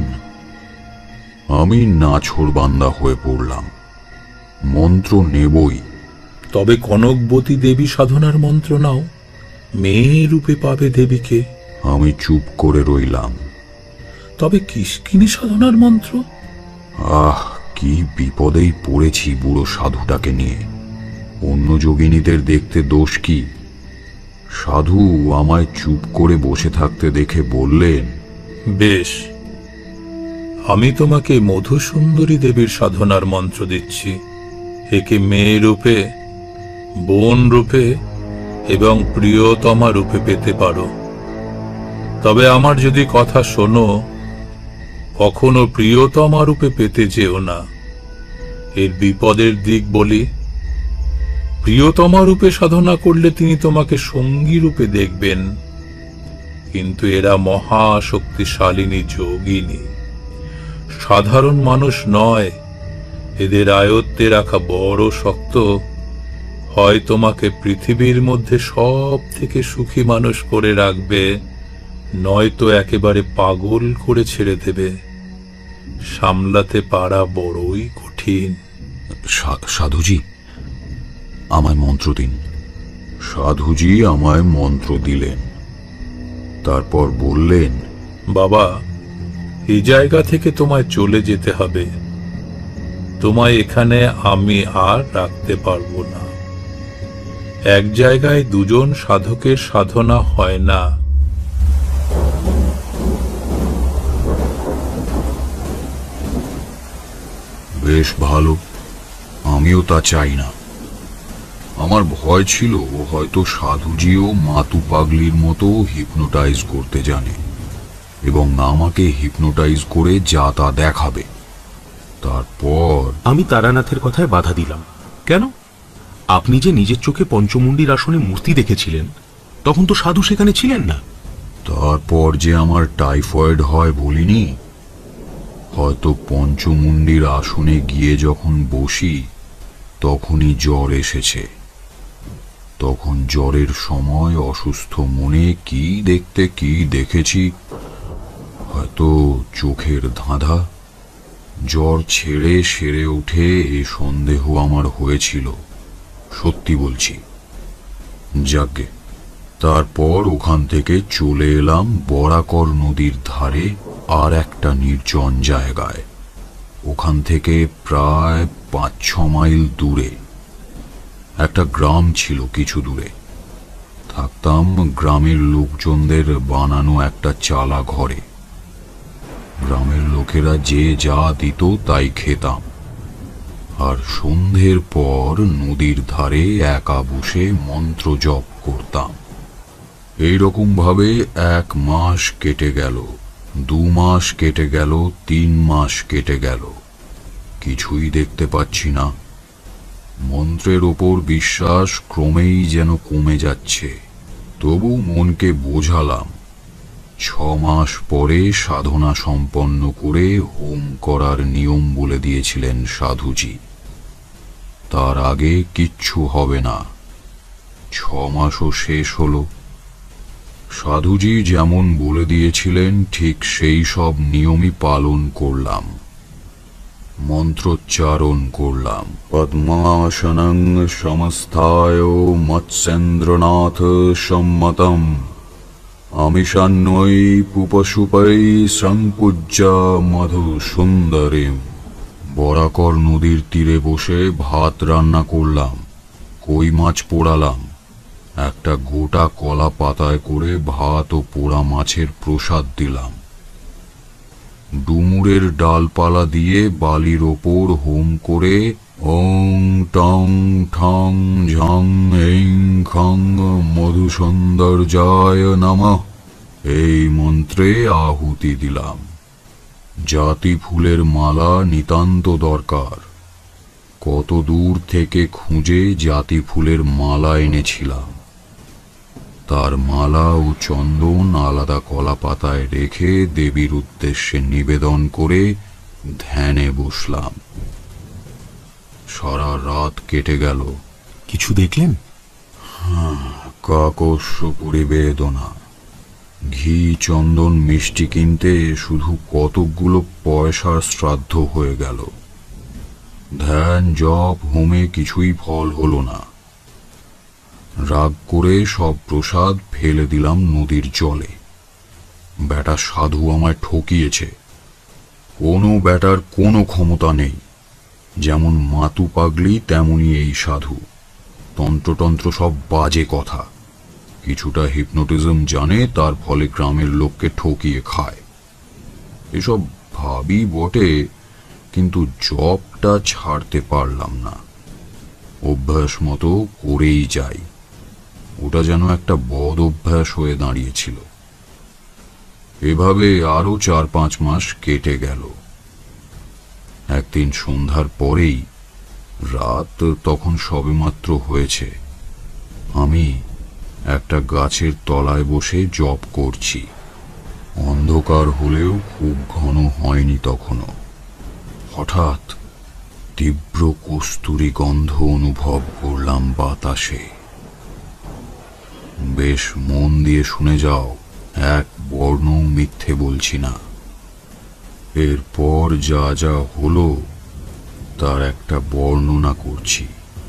আমি নাছোড়বান্দা হয়ে পড়লাম। মন্ত্র নেবই। তবে কনকবতী দেবী সাধনার মন্ত্র নাও, মেয়ে রূপে পাবে দেবীকে। আমি চুপ করে রইলাম। তবে কিষ্কিনী সাধনার মন্ত্র? আহ, কি বিপদেই পড়েছি বুড়ো সাধুটাকে নিয়ে। অন্য যোগিনীদের দেখতে দোষ কি? সাধু আমায় চুপ করে বসে থাকতে দেখে বললেন, বেশ, আমি তোমাকে মধুসুন্দরী দেবীর সাধনার মন্ত্র দিচ্ছি। একে মেয়ে রূপে, বোন রূপে এবং প্রিয়তমা রূপে পেতে পারো। তবে আমার যদি কথা শোনো, কখনো প্রিয়তমা রূপে পেতে যেও না। এর বিপদের দিক বলি। প্রিয়তমা রূপে সাধনা করলে তিনি তোমাকে সঙ্গী রূপে দেখবেন, কিন্তু এরা মহা শক্তিশালিনী যোগিনী, সাধারণ মানুষ নয়। এদের আয়ত্তে রাখা বড় শক্ত। হয় তোমাকে পৃথিবীর মধ্যে সব থেকে সুখী মানুষ করে রাখবে, নয়তো একেবারে পাগল করে ছেড়ে দেবে। সামলাতে পারা বড়ই কঠিন। সাধুজি, আমায় মন্ত্র দিন। সাধুজি আমায় মন্ত্র দিলেন। তারপর বললেন, বাবা, এই জায়গা থেকে তোমায় চলে যেতে হবে। তোমায় এখানে আমি আর রাখতে পারবো না। এক জায়গায় দুজন সাধকের সাধনা হয় না। বেশ ভালো, আমিও তা চাই না। আমার ভয় ছিল হয়তো সাধুজিও মাতু পাগলির মতো হিপনোটাইজ করতে জানে এবং আমাকে হিপনোটাইজ করে যা তা দেখাবে। তারপর আমি তারানাথের কথায় বাধা দিলাম। কেন? আপনি যে নিজের চোখে পঞ্চমুণ্ডির আসনে মূর্তি দেখেছিলেন, তখন তো সাধু সেখানে ছিলেন না। তারপর যে আমার টাইফয়েড হয় বলিনি? হয়তো পঞ্চমুণ্ডির আসনে গিয়ে যখন বসি তখনই জ্বর এসেছে। তখন জ্বরের সময় অসুস্থ মনে কি দেখতে কি দেখেছি, হয়তো চোখের ধাঁধা। জ্বর ছেড়ে সেরে উঠে এ সন্দেহ আমার হয়েছিল, সত্যি বলছি। যাজ্ঞে, তারপর ওখান থেকে চলে এলাম বরাকর নদীর ধারে আর একটা নির্জন জায়গায়। ওখান থেকে প্রায় পাঁচ ছ মাইল দূরে একটা গ্রাম ছিল। কিছু দূরে থাকতাম গ্রামের লোকজনদের বানানো একটা চালা ঘরে। গ্রামের লোকেরা যে যা দিত তাই খেতাম, আর সন্ধ্যের পর নদীর ধারে একা বসে মন্ত্র জপ করতাম। এইরকম ভাবে এক মাস কেটে গেল, দু মাস কেটে গেল, তিন মাস কেটে গেল। কিছুই দেখতে পাচ্ছি না। মন্ত্রের ওপর বিশ্বাস ক্রমেই যেন কমে যাচ্ছে। তবু মনকে বোঝালাম, ছ মাস পরে সাধনা সম্পন্ন করে হোম করার নিয়ম বলে দিয়েছিলেন সাধুজি। তার আগে কিচ্ছু হবে না। ছ মাসও শেষ হলো। সাধুজি যেমন বলে দিয়েছিলেন ঠিক সেই সব নিয়মই পালন করলাম। মন্ত্রোচ্চারণ করলাম, পদ্মাসনং সমস্থায় মৎস্যেন্দ্রনাথ সম্মতম আমিষান্নৈ পুপসুপৈ সংপূজ্য মধুসুন্দরীম। বরাকর নদীর তীরে বসে ভাত রান্না করলাম, কই মাছ পোড়ালাম। একটা গোটা কলা পাতায় করে ভাত ও পোড়া মাছের প্রসাদ দিলাম। ডুমুরের ডালপালা দিয়ে বালির ওপর হোম করে ওং টং ঠং ঝং এইং খং মধুসৌন্দর্যায় নমঃ এই মন্ত্রে আহুতি দিলাম। জাতি ফুলের মালা নিতান্ত দরকার। কত দূর থেকে খুঁজে জাতি ফুলের মালা এনেছিলাম। তার মালা ও চন্দন আলাদা কলা পাতায় রেখে দেবীর উদ্দেশ্যে নিবেদন করে ধ্যানে বসলাম। সারা রাত কেটে গেল। কিছু দেখলেন? কাকস্য পরিবেদনা। ঘি চন্দন মিষ্টি কিনতে শুধু কতকগুলো পয়সার শ্রাদ্ধ হয়ে গেল। ধ্যান জপ হোমে কিছুই ফল হলো না। রাগ করে সব প্রসাদ ফেলে দিলাম নদীর জলে। বেটা সাধু আমায় ঠকিয়েছে। কোনো বেটার কোনো ক্ষমতা নেই। যেমন মাতু পাগলি তেমনি এই সাধু। তন্ত্রতন্ত্র সব বাজে কথা। কিছুটা হিপনোটিজম জানে, তার ফলে গ্রামের লোককে ঠকিয়ে খায়। এসব ভাবি বটে, কিন্তু জবটা ছাড়তে পারলাম না। অভ্যাস মতো করেই যাই। ওটা যেন একটা বদ অভ্যাস হয়ে দাঁড়িয়েছিল। এভাবে আরো চার পাঁচ মাস কেটে গেল। একদিন সন্ধ্যার পরেই, রাত তখন সবেমাত্র হয়েছে, আমি একটা গাছের তলায় বসে জপ করছি। অন্ধকার হলেও খুব ঘন হয়নি তখনও। হঠাৎ তীব্র কস্তুরী গন্ধ অনুভব করলাম বাতাসে। বেশ মন দিয়ে শুনে যাও, এক বর্ণ মিথ্যে বলছি না। এরপর যা যা হলো তার একটা বর্ণনা করছি।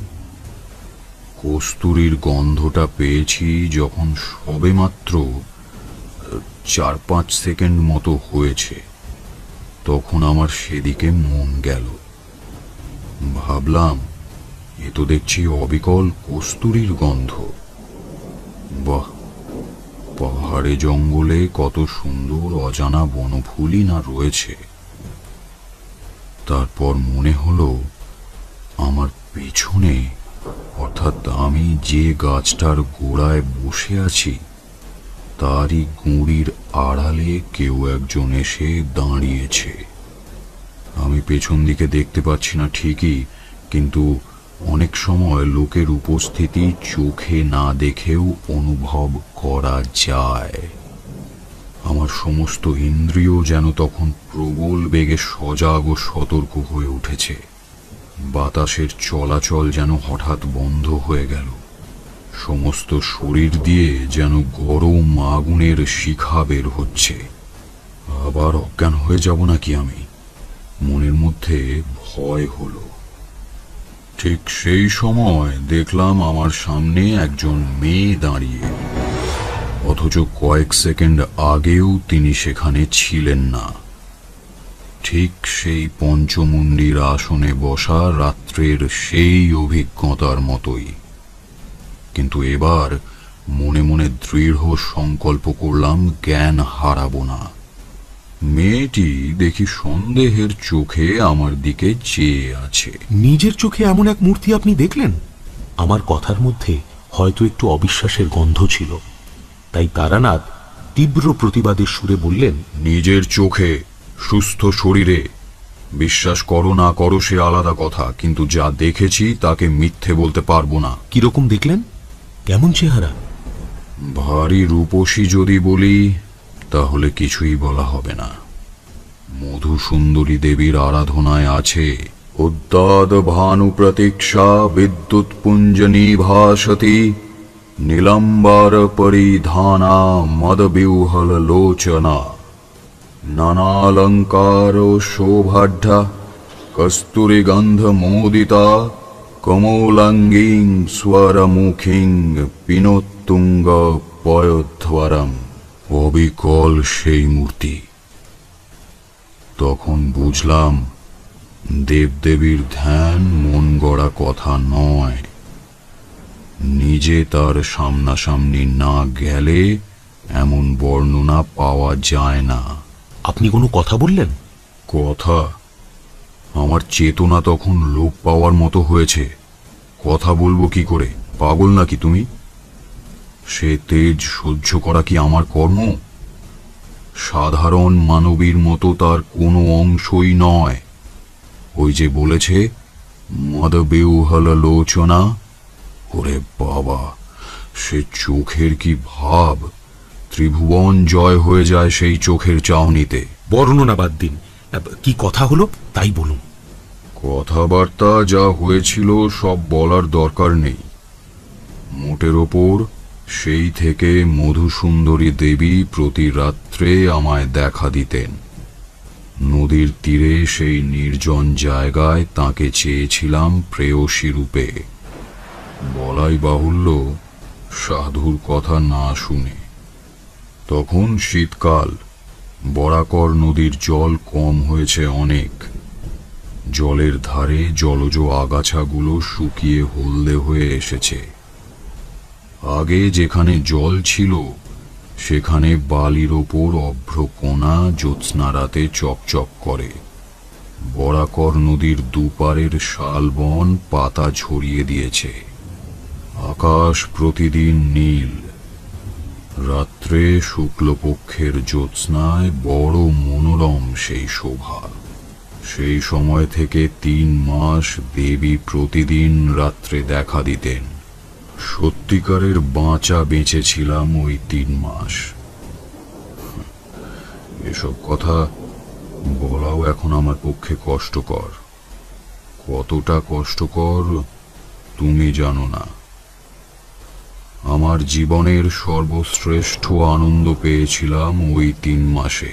কস্তুরীর গন্ধটা পেয়েছি যখন সবেমাত্র চার পাঁচ সেকেন্ড মতো হয়েছে। তখন আমার সেদিকে মন গেল। ভাবলাম, এ তো দেখছি অবিকল কস্তুরীর গন্ধ। বাহ, পাহাড়ে জঙ্গলে কত সুন্দর অজানা বনফুলই না রয়েছে। তারপর মনে হলো, আমার পেছনে, অর্থাৎ আমি যে গাছটার গোড়ায় বসে আছি, তারই গুঁড়ির আড়ালে কেউ একজন এসে দাঁড়িয়েছে। আমি পেছন দিকে দেখতে পাচ্ছি না ঠিকই, কিন্তু অনেক সময় লোকের উপস্থিতি চোখে না দেখেও অনুভব করা যায়। আমার সমস্ত ইন্দ্রিয় যেন তখন প্রবল বেগে সজাগ ও সতর্ক হয়ে উঠেছে। বাতাসের চলাচল যেন হঠাৎ বন্ধ হয়ে গেল। সমস্ত শরীর দিয়ে যেন গরম আগুনের শিখা বের হচ্ছে। আবার অজ্ঞান হয়ে যাব নাকি আমি? মনের মধ্যে ভয় হলো। ঠিক সেই সময় দেখলাম আমার সামনে একজন মেয়ে দাঁড়িয়ে, অথচ কয়েক সেকেন্ড আগেও তিনি সেখানে ছিলেন না। ঠিক সেই পঞ্চমুণ্ডির আসনে বসা রাত্রের সেই অভিজ্ঞতার মতোই। কিন্তু এবার মনে মনে দৃঢ় সংকল্প করলাম জ্ঞান হারাবো না। মেয়েটি দেখি সন্দেহের চোখে আমার দিকে চেয়ে আছে। নিজের চোখে এমন এক মূর্তি আপনি দেখলেন? আমার কথার মধ্যে হয়তো একটু অবিশ্বাসের গন্ধ ছিল। তাই তারানাথ তীব্র প্রতিবাদের সুরে বললেন, নিজের চোখে, সুস্থ শরীরে। বিশ্বাস করো না করো সে আলাদা কথা, কিন্তু যা দেখেছি তাকে মিথ্যে বলতে পারবো না। কিরকম দেখলেন? কেমন চেহারা? ভারী রূপসী যদি বলি তাহলে কিছুই বলা হবে না। মধুসুন্দরী দেবীর আরাধনায় আছে উদ্দাদ ভানু প্রতীক্ষা বিদ্যুৎ পুঞ্জনী ভাসতি নীলাম্বার পরিধানা মদবিহল লোচনা নানালঙ্কার শোভাঢ্যা কস্তুরী গন্ধ মোদিতা কমলাঙ্গীং স্বরমুখীং পিনোত্তুঙ্গ পয়োধ্বরম। অবিকল সেই মূর্তি। তখন বুঝলাম দেবদেবীর ধ্যান মন গড়া কথা নয়। নিজে তার সামনাসামনি না গেলে এমন বর্ণনা পাওয়া যায় না। আপনি কোনো কথা বললেন? কথা? আমার চেতনা তখন লোপ পাওয়ার মতো হয়েছে। কথা বলবো কি করে? পাগল নাকি তুমি? সে তেজ সহ্য করা কি আমার কর্ম? সাধারণ মানবীর মতো তার কোনো অংশই নয়। ওই যে বলেছে মদবেউহল লোচনা। ওরে বাবা, সে চোখের কি ভাব! ত্রিভুবন জয় হয়ে যায় সেই চোখের চাহনিতে। বর্ণনা বাদ দিন, কি কথা হলো তাই বলুন। কথাবার্তা যা হয়েছিল সব বলার দরকার নেই। মোটের ওপর সেই থেকে মধুসুন্দরী দেবী প্রতি রাত্রে আমায় দেখা দিতেন। নদীর তীরে সেই নির্জন জায়গায় তাকে চেয়েছিলাম প্রেয়সী রূপে। বলাই বাহুল্য, সাধুর কথা না শুনে। তখন শীতকাল, বরাকর নদীর জল কম হয়েছে অনেক। জলের ধারে জলজ আগাছাগুলো শুকিয়ে হলদে হয়ে এসেছে। আগে যেখানে জল ছিল সেখানে বালির ওপর অভ্রকণা জ্যোৎস্না রাতে চকচক করে। বরাকর নদীর দুপারের শালবন পাতা ছড়িয়ে দিয়েছে। আকাশ প্রতিদিন নীল। রাত্রে শুক্লপক্ষের জ্যোৎস্নায় বড় মনোরম সেই শোভা। সেই সময় থেকে তিন মাস দেবী প্রতিদিন রাত্রে দেখা দিতেন। সত্যিকারের বাঁচা বেঁচেছিলাম ওই তিন মাস। এসব কথা বলাও এখন আমার পক্ষে কষ্টকর। কতটা কষ্টকর তুমি জানো না। আমার জীবনের সর্বশ্রেষ্ঠ আনন্দ পেয়েছিলাম ওই তিন মাসে।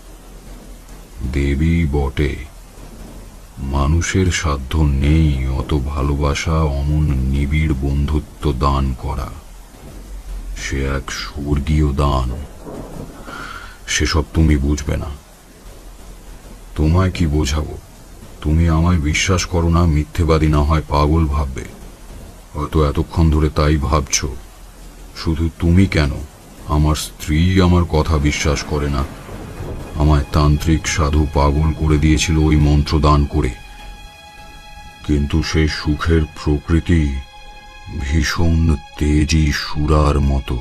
দেবী বটে, মানুষের সাধ্য নেই অত ভালোবাসা, অমন নিবিড় বন্ধুত্ব দান করা। সে এক স্বর্গীয় দান। সেসব তুমি বুঝবে না। তোমায় কি বোঝাবো? তুমি আমায় বিশ্বাস করো না, মিথ্যেবাদী না হয় পাগল ভাববে। হয়তো এতক্ষণ ধরে তাই ভাবছ। শুধু তুমি কেন, আমার স্ত্রী আমার কথা বিশ্বাস করে না। আমায় তান্ত্রিক সাধু পাগল করে দিয়েছিল ওই মন্ত্র দান করে। কিন্তু সেই সুখের প্রকৃতি ভীষণ তেজি সুরার মতো।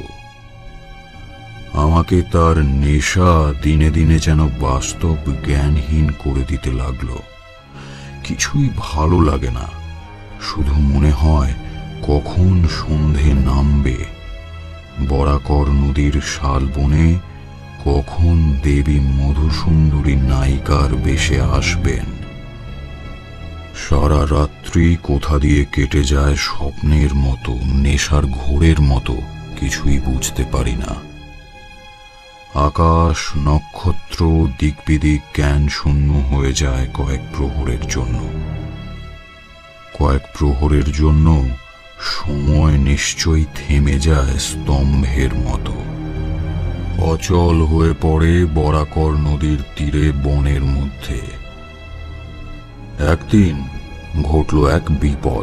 আমাকে তার নেশা দিনে দিনে যেন বাস্তব জ্ঞানহীন করে দিতে লাগলো। কিছুই ভালো লাগে না। শুধু মনে হয় কখন সন্ধে নামবে, বরাকর নদীর শালবনে কখন দেবী মধুসুন্দরী নায়িকার বেশে আসবেন। সারা রাত্রি কোথা দিয়ে কেটে যায় স্বপ্নের মতো, নেশার ঘোরের মতো, কিছুই বুঝতে পারি না। আকাশ নক্ষত্র দিক বিদিক জ্ঞান শূন্য হয়ে যায় কয়েক প্রহরের জন্য। কয়েক প্রহরের জন্য সময় নিশ্চয়ই থেমে যায় স্তম্ভের মতো। অচল হয়ে পড়ে বরাকর নদীর তীরে বনের মধ্যে। একদিন ঘটল এক বিপদ।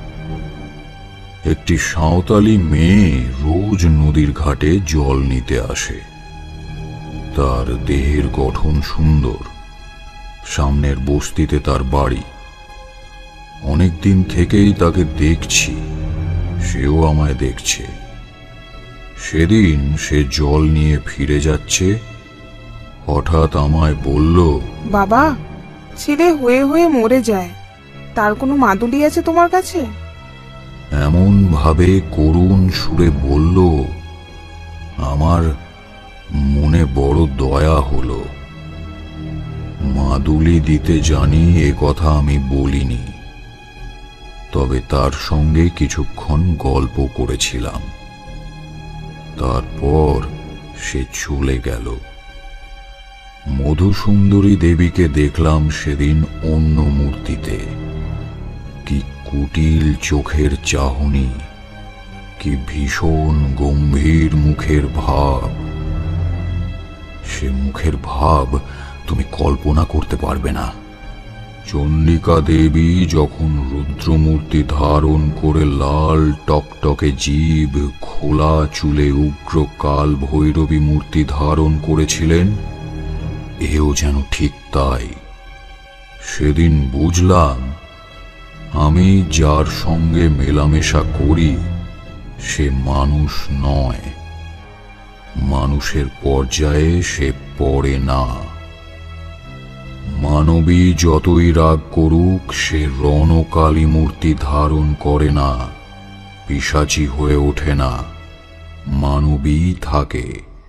একটি সাঁওতালি মেয়ে রোজ নদীর ঘাটে জল নিতে আসে। তার দেহের গঠন সুন্দর। সামনের বস্তিতে তার বাড়ি। অনেকদিন থেকেই তাকে দেখছি, সেও আমায় দেখছে। সেদিন সে জল নিয়ে ফিরে যাচ্ছে। হঠাৎ আমায় বলল, বাবা, ছেলে হয়ে হয়ে মরে যায়, তার কোনো মাদুলি আছে তোমার কাছে? এমন ভাবে করুণ সুরে বলল, আমার মনে বড় দয়া হলো। মাদুলি দিতে জানি এ কথা আমি বলিনি, তবে তার সঙ্গে কিছুক্ষণ গল্প করেছিলাম। তারপর সে চলে গেল। মধুসুন্দরী দেবীকে দেখলাম সেদিন অন্য মূর্তিতে। কি কুটিল চোখের চাহনি, কি ভীষণ গম্ভীর মুখের ভাব। সে মুখের ভাব তুমি কল্পনা করতে পারবে না। চণ্ডিকা দেবী যখন রুদ্রমূর্তি ধারণ করে লাল টকটকে জিভ, খোলা চুলে উগ্র কাল ভৈরবী মূর্তি ধারণ করেছিলেন, এও যেন ঠিক তাই। সেদিন বুঝলাম আমি যার সঙ্গে মেলামেশা করি সে মানুষ নয়, মানুষের পর্যায়ে সে পড়ে না। মানবী যতই রাগ করুক সে রণকালী মূর্তি ধারণ করে না, পিশাচী হয়ে ওঠে না, মানবী থাকে।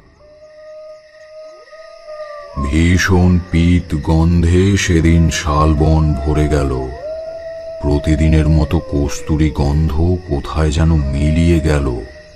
ভীষণ পিত গন্ধে সেদিন শালবন ভরে গেল। প্রতিদিনের মতো কস্তুরী গন্ধ কোথায় যেন মিলিয়ে গেল।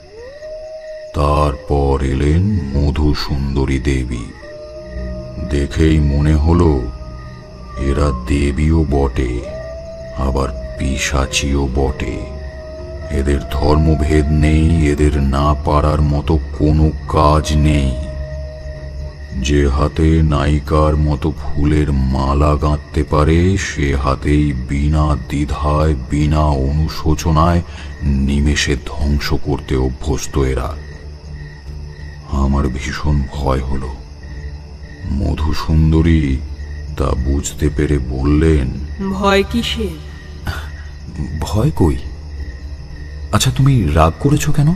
তারপর এলেন মধুসুন্দরী দেবী। দেখেই মনে হলো এরা দেবীও বটে, আবার পিশাচিও বটে। এদের ধর্মভেদ নেই, এদের না পারার মতো কোনো কাজ নেই। যে হাতে নায়িকার মতো ফুলের মালা গাঁথতে পারে সে হাতেই বিনা দ্বিধায় বিনা অনুশোচনায় নিমেষে ধ্বংস করতে অভ্যস্ত এরা। আমার ভীষণ ভয় হলো। মধুসুন্দরী তা বুঝতে পেরে বললেন, ভয় কিসের? ভয় কই? আচ্ছা, তুমি রাগ করেছো কেন?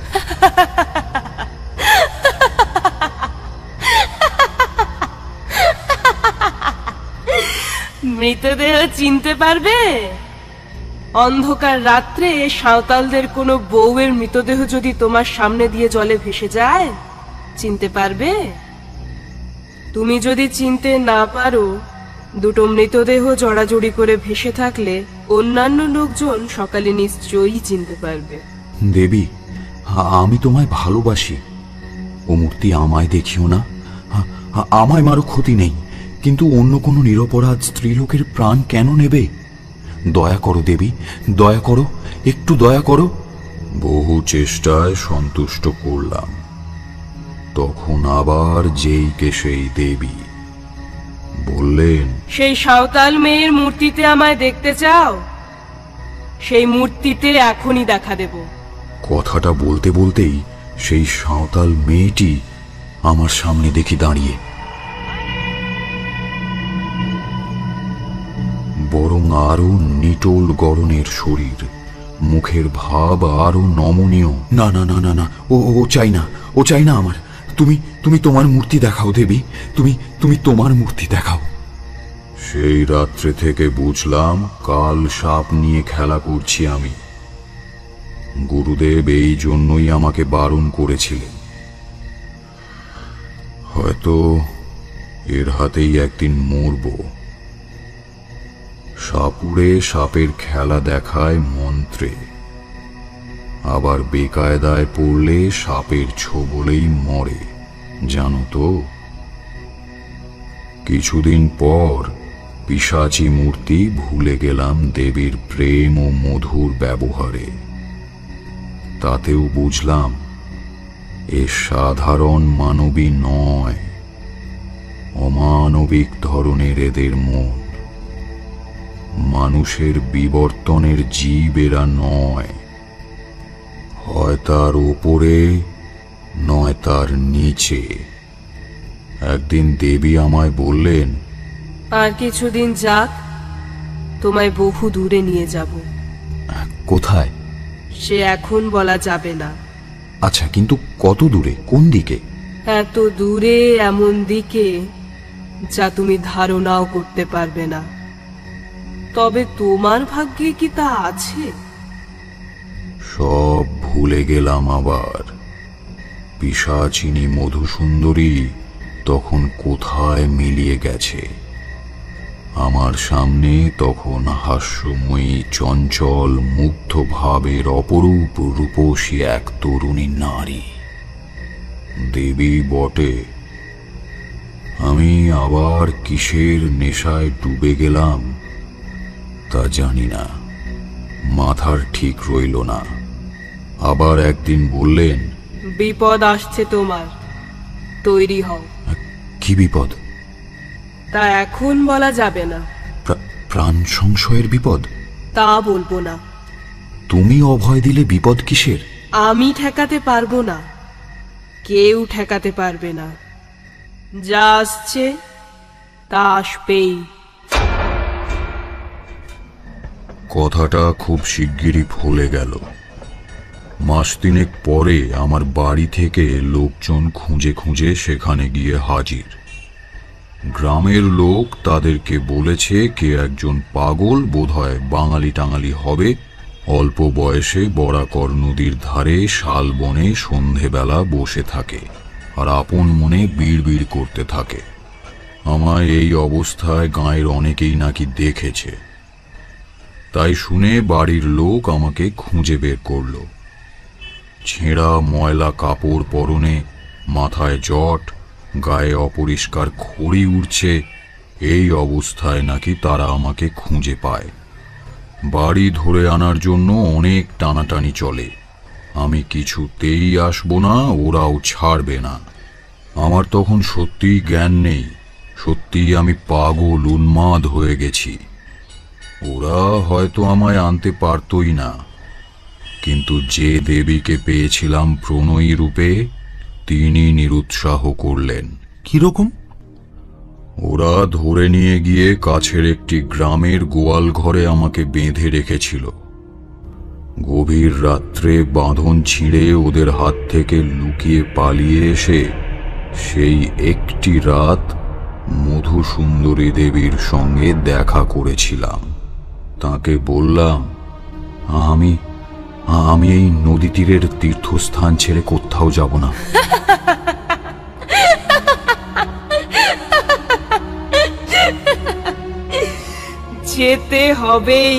মৃতদেহ চিনতে পারবে? অন্ধকার রাত্রে সাঁওতালদের কোনো বউয়ের মৃতদেহ যদি তোমার সামনে দিয়ে জলে ভেসে যায়, চিনতে পারবে? তুমি যদি চিনতে না পারো, দুটো মৃতদেহ জড়াজড়ি করে ভেসে থাকলে অন্যান্য লোকজন সকালে নিশ্চয়ই চিনতে পারবে। দেবী, আমি তোমায় ভালোবাসি। ও মূর্তি আমায় দেখিও না, আমায় মারো ক্ষতি নেই, কিন্তু অন্য কোনো নিরপরাধ স্ত্রীলোকের প্রাণ কেন নেবে? দয়া করো দেবী, দয়া করো, একটু দয়া করো। বহু চেষ্টায় সন্তুষ্ট করলাম। তখন আবার যেইকে সেই দেবী বললেন, সেই সাঁওতাল মেয়ের মূর্তিতে আমায় দেখতে চাও? সেই মূর্তিতে এখনই দেখা দেব। কথাটা বলতে বলতেই সেই সাঁওতাল মেয়েটি আমার সামনে দেখি দাঁড়িয়ে। বরং আরো নিটোল গড়নের শরীর, মুখের ভাব আরো নমনীয়। না না না না না, ও ও চাই না, ও চাই না আমার। তুমি তুমি তোমার মূর্তি দেখাও দেবী, তুমি তুমি তোমার মূর্তি দেখাও। সেই রাত্রে থেকে বুঝলাম কাল সাপ নিয়ে খেলা করছি আমি। গুরুদেব এই জন্যই আমাকে বারণ করেছিলেন। হয়তো এর হাতেই একদিন মরব। সাপুড়ে সাপের খেলা দেখায় মন্ত্রে, আবার বেকায়দায় পড়লে সাপের ছোবলেই মরে, জানো তো। কিছুদিন পর পিশাচী মূর্তি ভুলে গেলাম দেবীর প্রেম ও মধুর ব্যবহারে। তাতেও বুঝলাম এ সাধারণ মানবী নয়, অমানবিক ধরনের এদের মন। মানুষের বিবর্তনের জীব এরা নয়, হয় তার ওপরে নয় তার নিচে। একদিন দেবী আমায় বললেন, আর কিছুদিন যাক, তোমায় বহু দূরে নিয়ে যাব। কোথায়? সে এখন বলা যাবে না। আচ্ছা, কিন্তু কত দূরে, কোন দিকে? এত দূরে, এমন দিকে যা তুমি ধারণাও করতে পারবে না। তবে তোমার ভাগ্যে কি তা আছে? সব ভুলে গেলাম আবার। পিশাচিনী মধুসুন্দরী তখন কোথায় মিলিয়ে গেছে। আমার সামনে তখন হাস্যময়ী চঞ্চল মুগ্ধ ভাবের অপরূপ রূপসী এক তরুণী নারী। দেবী বটে। আমি আবার কিসের নেশায় ডুবে গেলাম তা জানি না, মাথার ঠিক রইল না। আবার একদিন বললেন, বিপদ আসছে তোমার, তৈরি হও। কি বিপদ? তা এখন বলা যাবে না। প্রাণ সংশয়ের বিপদ? তা বলবো না। তুমি অভয় দিলে বিপদ কিসের? আমি ঠেকাতে পারবো না, কেউ ঠেকাতে পারবে না। যা আসছে তা আসবেই। কথাটা খুব শিগগিরই ফলে গেল। মাস তিনেক পরে আমার বাড়ি থেকে লোকজন খুঁজে খুঁজে সেখানে গিয়ে হাজির। গ্রামের লোক তাদেরকে বলেছে কে একজন পাগল, বোধহয় বাঙালি টাঙালি হবে, অল্প বয়সে বরাকর নদীর ধারে শাল বনে সন্ধেবেলা বসে থাকে আর আপন মনে বিড় বিড় করতে থাকে। আমায় এই অবস্থায় গাঁয়ের অনেকেই নাকি দেখেছে। তাই শুনে বাড়ির লোক আমাকে খুঁজে বের করল। ছেঁড়া ময়লা কাপড় পরনে, মাথায় জট, গায়ে অপরিষ্কার খড়ি উঠছে, এই অবস্থায় নাকি তারা আমাকে খুঁজে পায়। বাড়ি ধরে আনার জন্য অনেক টানাটানি চলে। আমি কিছুতেই আসবো না, ওরাও ছাড়বে না। আমার তখন সত্যিই জ্ঞান নেই, সত্যিই আমি পাগল, উন্মাদ হয়ে গেছি। ওরা হয়তো আমায় আনতে পারতই না, কিন্তু যে দেবীকে পেয়েছিলাম প্রণয়ী রূপে, তিনি নিরুৎসাহ করলেন। কিরকম? ওরা ধরে নিয়ে গিয়ে কাছের একটি গ্রামের গোয়াল ঘরে আমাকে বেঁধে রেখেছিল। গভীর রাত্রে বাঁধন ছিঁড়ে ওদের হাত থেকে লুকিয়ে পালিয়ে এসে সেই একটি রাত মধুসুন্দরী দেবীর সঙ্গে দেখা করেছিলাম। তাকে বললাম, আমি আমি এই নদী তীরের তীর্থস্থান ছেড়ে কোথাও যাব না। যেতে হবেই,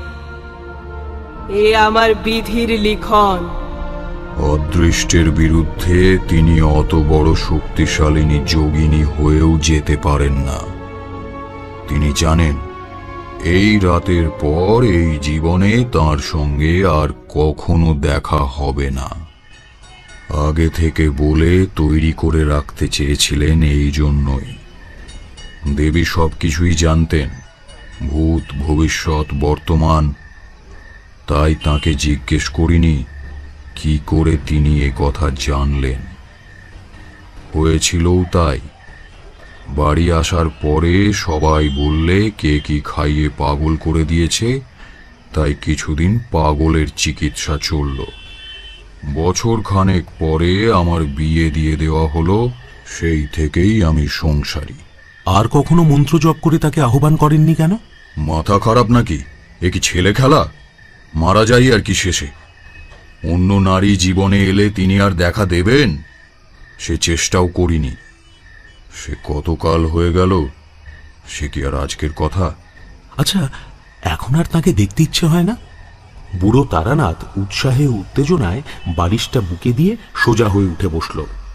এ আমার বিধির লিখন। অদৃষ্টের বিরুদ্ধে তিনি অত বড় শক্তিশালিনী যোগিনী হয়েও যেতে পারেন না। তিনি জানেন এই রাতের পর এই জীবনে তার সঙ্গে আর কখনো দেখা হবে না। আগে থেকে বলে তৈরি করে রাখতে চেয়েছিলেন এই জন্যই। দেবী সবকিছুই জানতেন, ভূত, ভবিষ্যৎ, বর্তমান। তাই তাকে জিজ্ঞেস করিনি কি করে তিনি এ কথা জানলেন। হয়েছিলও তাই। বাড়ি আসার পরে সবাই বললে কে কি খাইয়ে পাগল করে দিয়েছে, তাই কিছুদিন পাগলের চিকিৎসা চলল। বছর খানেক পরে আমার বিয়ে দিয়ে দেওয়া হলো। সেই থেকেই আমি সংসারী। আর কখনো মন্ত্র জপ করে তাকে আহ্বান করেননি কেন? মাথা খারাপ নাকি? এ কি ছেলে খেলা? মারা যাই আর কি শেষে। অন্য নারী জীবনে এলে তিনি আর দেখা দেবেন, সে চেষ্টাও করিনি। সে কতকাল হয়ে গেল, সে কি আর আজকের কথা? আচ্ছা, এখন আর তাকে দেখতে ইচ্ছে হয় না? বুড়ো তারানাথ উৎসাহে উত্তেজনায় বালিশটা বুকে দিয়ে সোজা হয়ে উঠে বসল।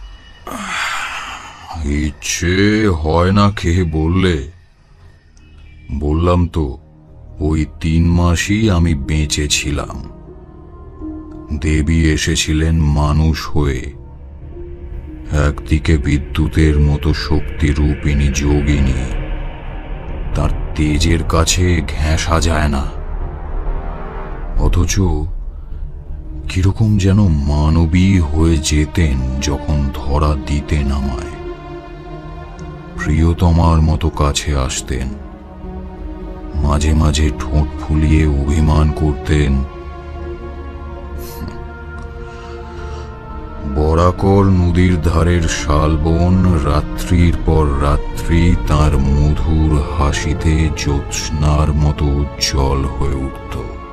ইচ্ছে হয় না খেয়ে বললে? বললাম তো, ওই তিন মাসই আমি বেঁচে ছিলাম। দেবী এসেছিলেন মানুষ হয়ে। একদিকে বিদ্যুতের মতো শক্তিরূপিণী যোগিনী, তার তেজের কাছে ঘেঁষা যায় না। অথচ কিরকম যেন মানবী হয়ে যেতেন যখন ধরা দিতেন আমায়। প্রিয়তমার মতো কাছে আসতেন, মাঝে মাঝে ঠোঁট ফুলিয়ে অভিমান করতেন। বরাকর নদীর ধারের শালবন রাত্রির পর রাত্রি তার মধুর হাসিতে জ্যোৎস্নার মতো উজ্জ্বল হয়ে উঠত।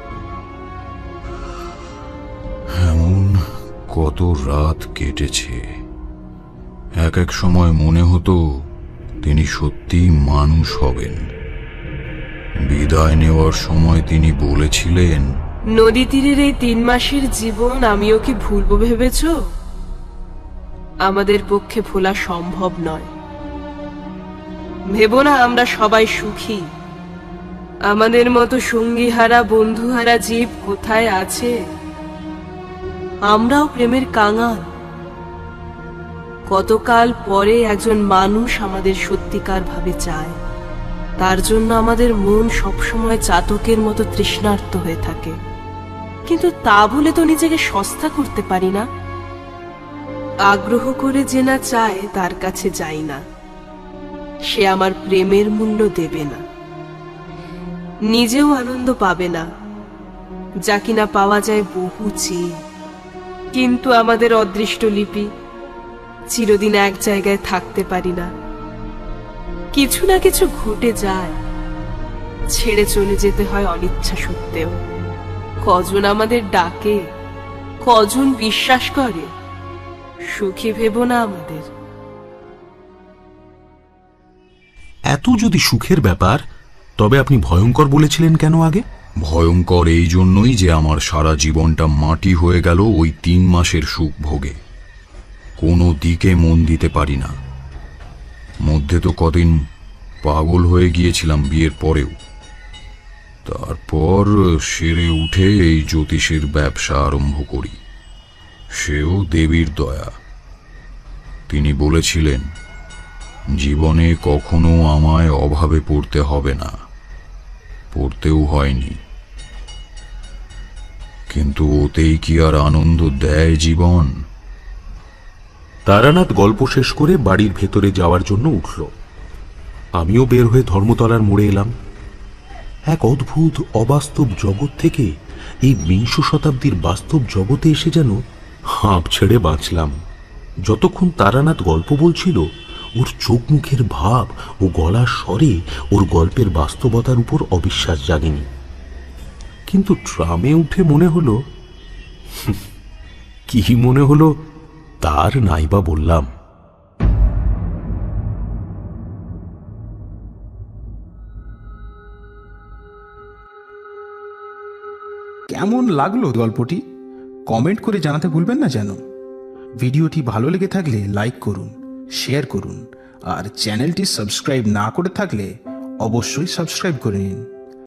এমন কত রাত কেটেছে। এক এক সময় মনে হতো তিনি সত্যি মানুষ হবেন। বিদায় নেওয়ার সময় তিনি বলেছিলেন, নদী তীরের এই তিন মাসের জীবন আমিও কি ভুলবো ভেবেছ? আমাদের পক্ষে ভোলা সম্ভব নয়। ভেবো না আমরা সবাই সুখী। আমাদের মতো সঙ্গীহারা, বন্ধুহারা জীব কোথায় আছে? আমরাও প্রেমের কাঙাল। কতকাল পরে একজন মানুষ আমাদের সত্যিকার ভাবে চায়। তার জন্য আমাদের মন সবসময় চাতকের মতো তৃষ্ণার্ত হয়ে থাকে। কিন্তু তা বলে তো নিজেকে সস্তা করতে পারি না। আগ্রহ করে যে না চায় তার কাছে যাই না। সে আমার প্রেমের মূল্য দেবে না, নিজেও আনন্দ পাবে না, যা কিনা পাওয়া যায় বহু চেয়ে। কিন্তু আমাদের অদৃষ্ট লিপি, চিরদিন এক জায়গায় থাকতে পারি না। কিছু না কিছু ঘটে যায়, ছেড়ে চলে যেতে হয় অনিচ্ছা সত্ত্বেও। কজন আমাদের ডাকে, কজন বিশ্বাস করে, সুখী ভেবো না আমাদের। এত যদি সুখের ব্যাপার, তবে আপনি ভয়ঙ্কর বলেছিলেন কেন আগে? ভয়ঙ্কর এই জন্যই যে আমার সারা জীবনটা মাটি হয়ে গেল ওই তিন মাসের সুখ ভোগে। কোনো দিকে মন দিতে পারি না। মধ্যে তো কদিন পাগল হয়ে গিয়েছিলাম বিয়ের পরেও। তারপর সেরে উঠে এই জ্যোতিষের ব্যবসা আরম্ভ করি, সেও দেবীর দয়া। তিনি বলেছিলেন জীবনে কখনো আমায় অভাবে পড়তে হবে না, পড়তেও হয়নি। কিন্তু ওতেই কি আর আনন্দ দেয় জীবন? তারানাথ গল্প শেষ করে বাড়ির ভেতরে যাওয়ার জন্য উঠল। আমিও বের হয়ে ধর্মতলার মোড়ে এলাম। এক অদ্ভুত অবাস্তব জগৎ থেকে এই বিংশ শতাব্দীর বাস্তব জগতে এসে যেন হাঁপ ছেড়ে বাঁচলাম। যতক্ষণ তারানাথ গল্প বলছিল, ওর চোখ মুখের ভাব ও গলার স্বরে ওর গল্পের বাস্তবতার উপর অবিশ্বাস জাগেনি। কিন্তু ট্রামে উঠে মনে হলো, কি মনে হলো তার নাইবা বললাম। কেমন লাগলো গল্পটি কমেন্ট করে জানাতে ভুলবেন না যেন। ভিডিওটি ভালো লেগে থাকলে লাইক করুন, শেয়ার করুন, আর চ্যানেলটি সাবস্ক্রাইব না করে থাকলে অবশ্যই সাবস্ক্রাইব করে নিন।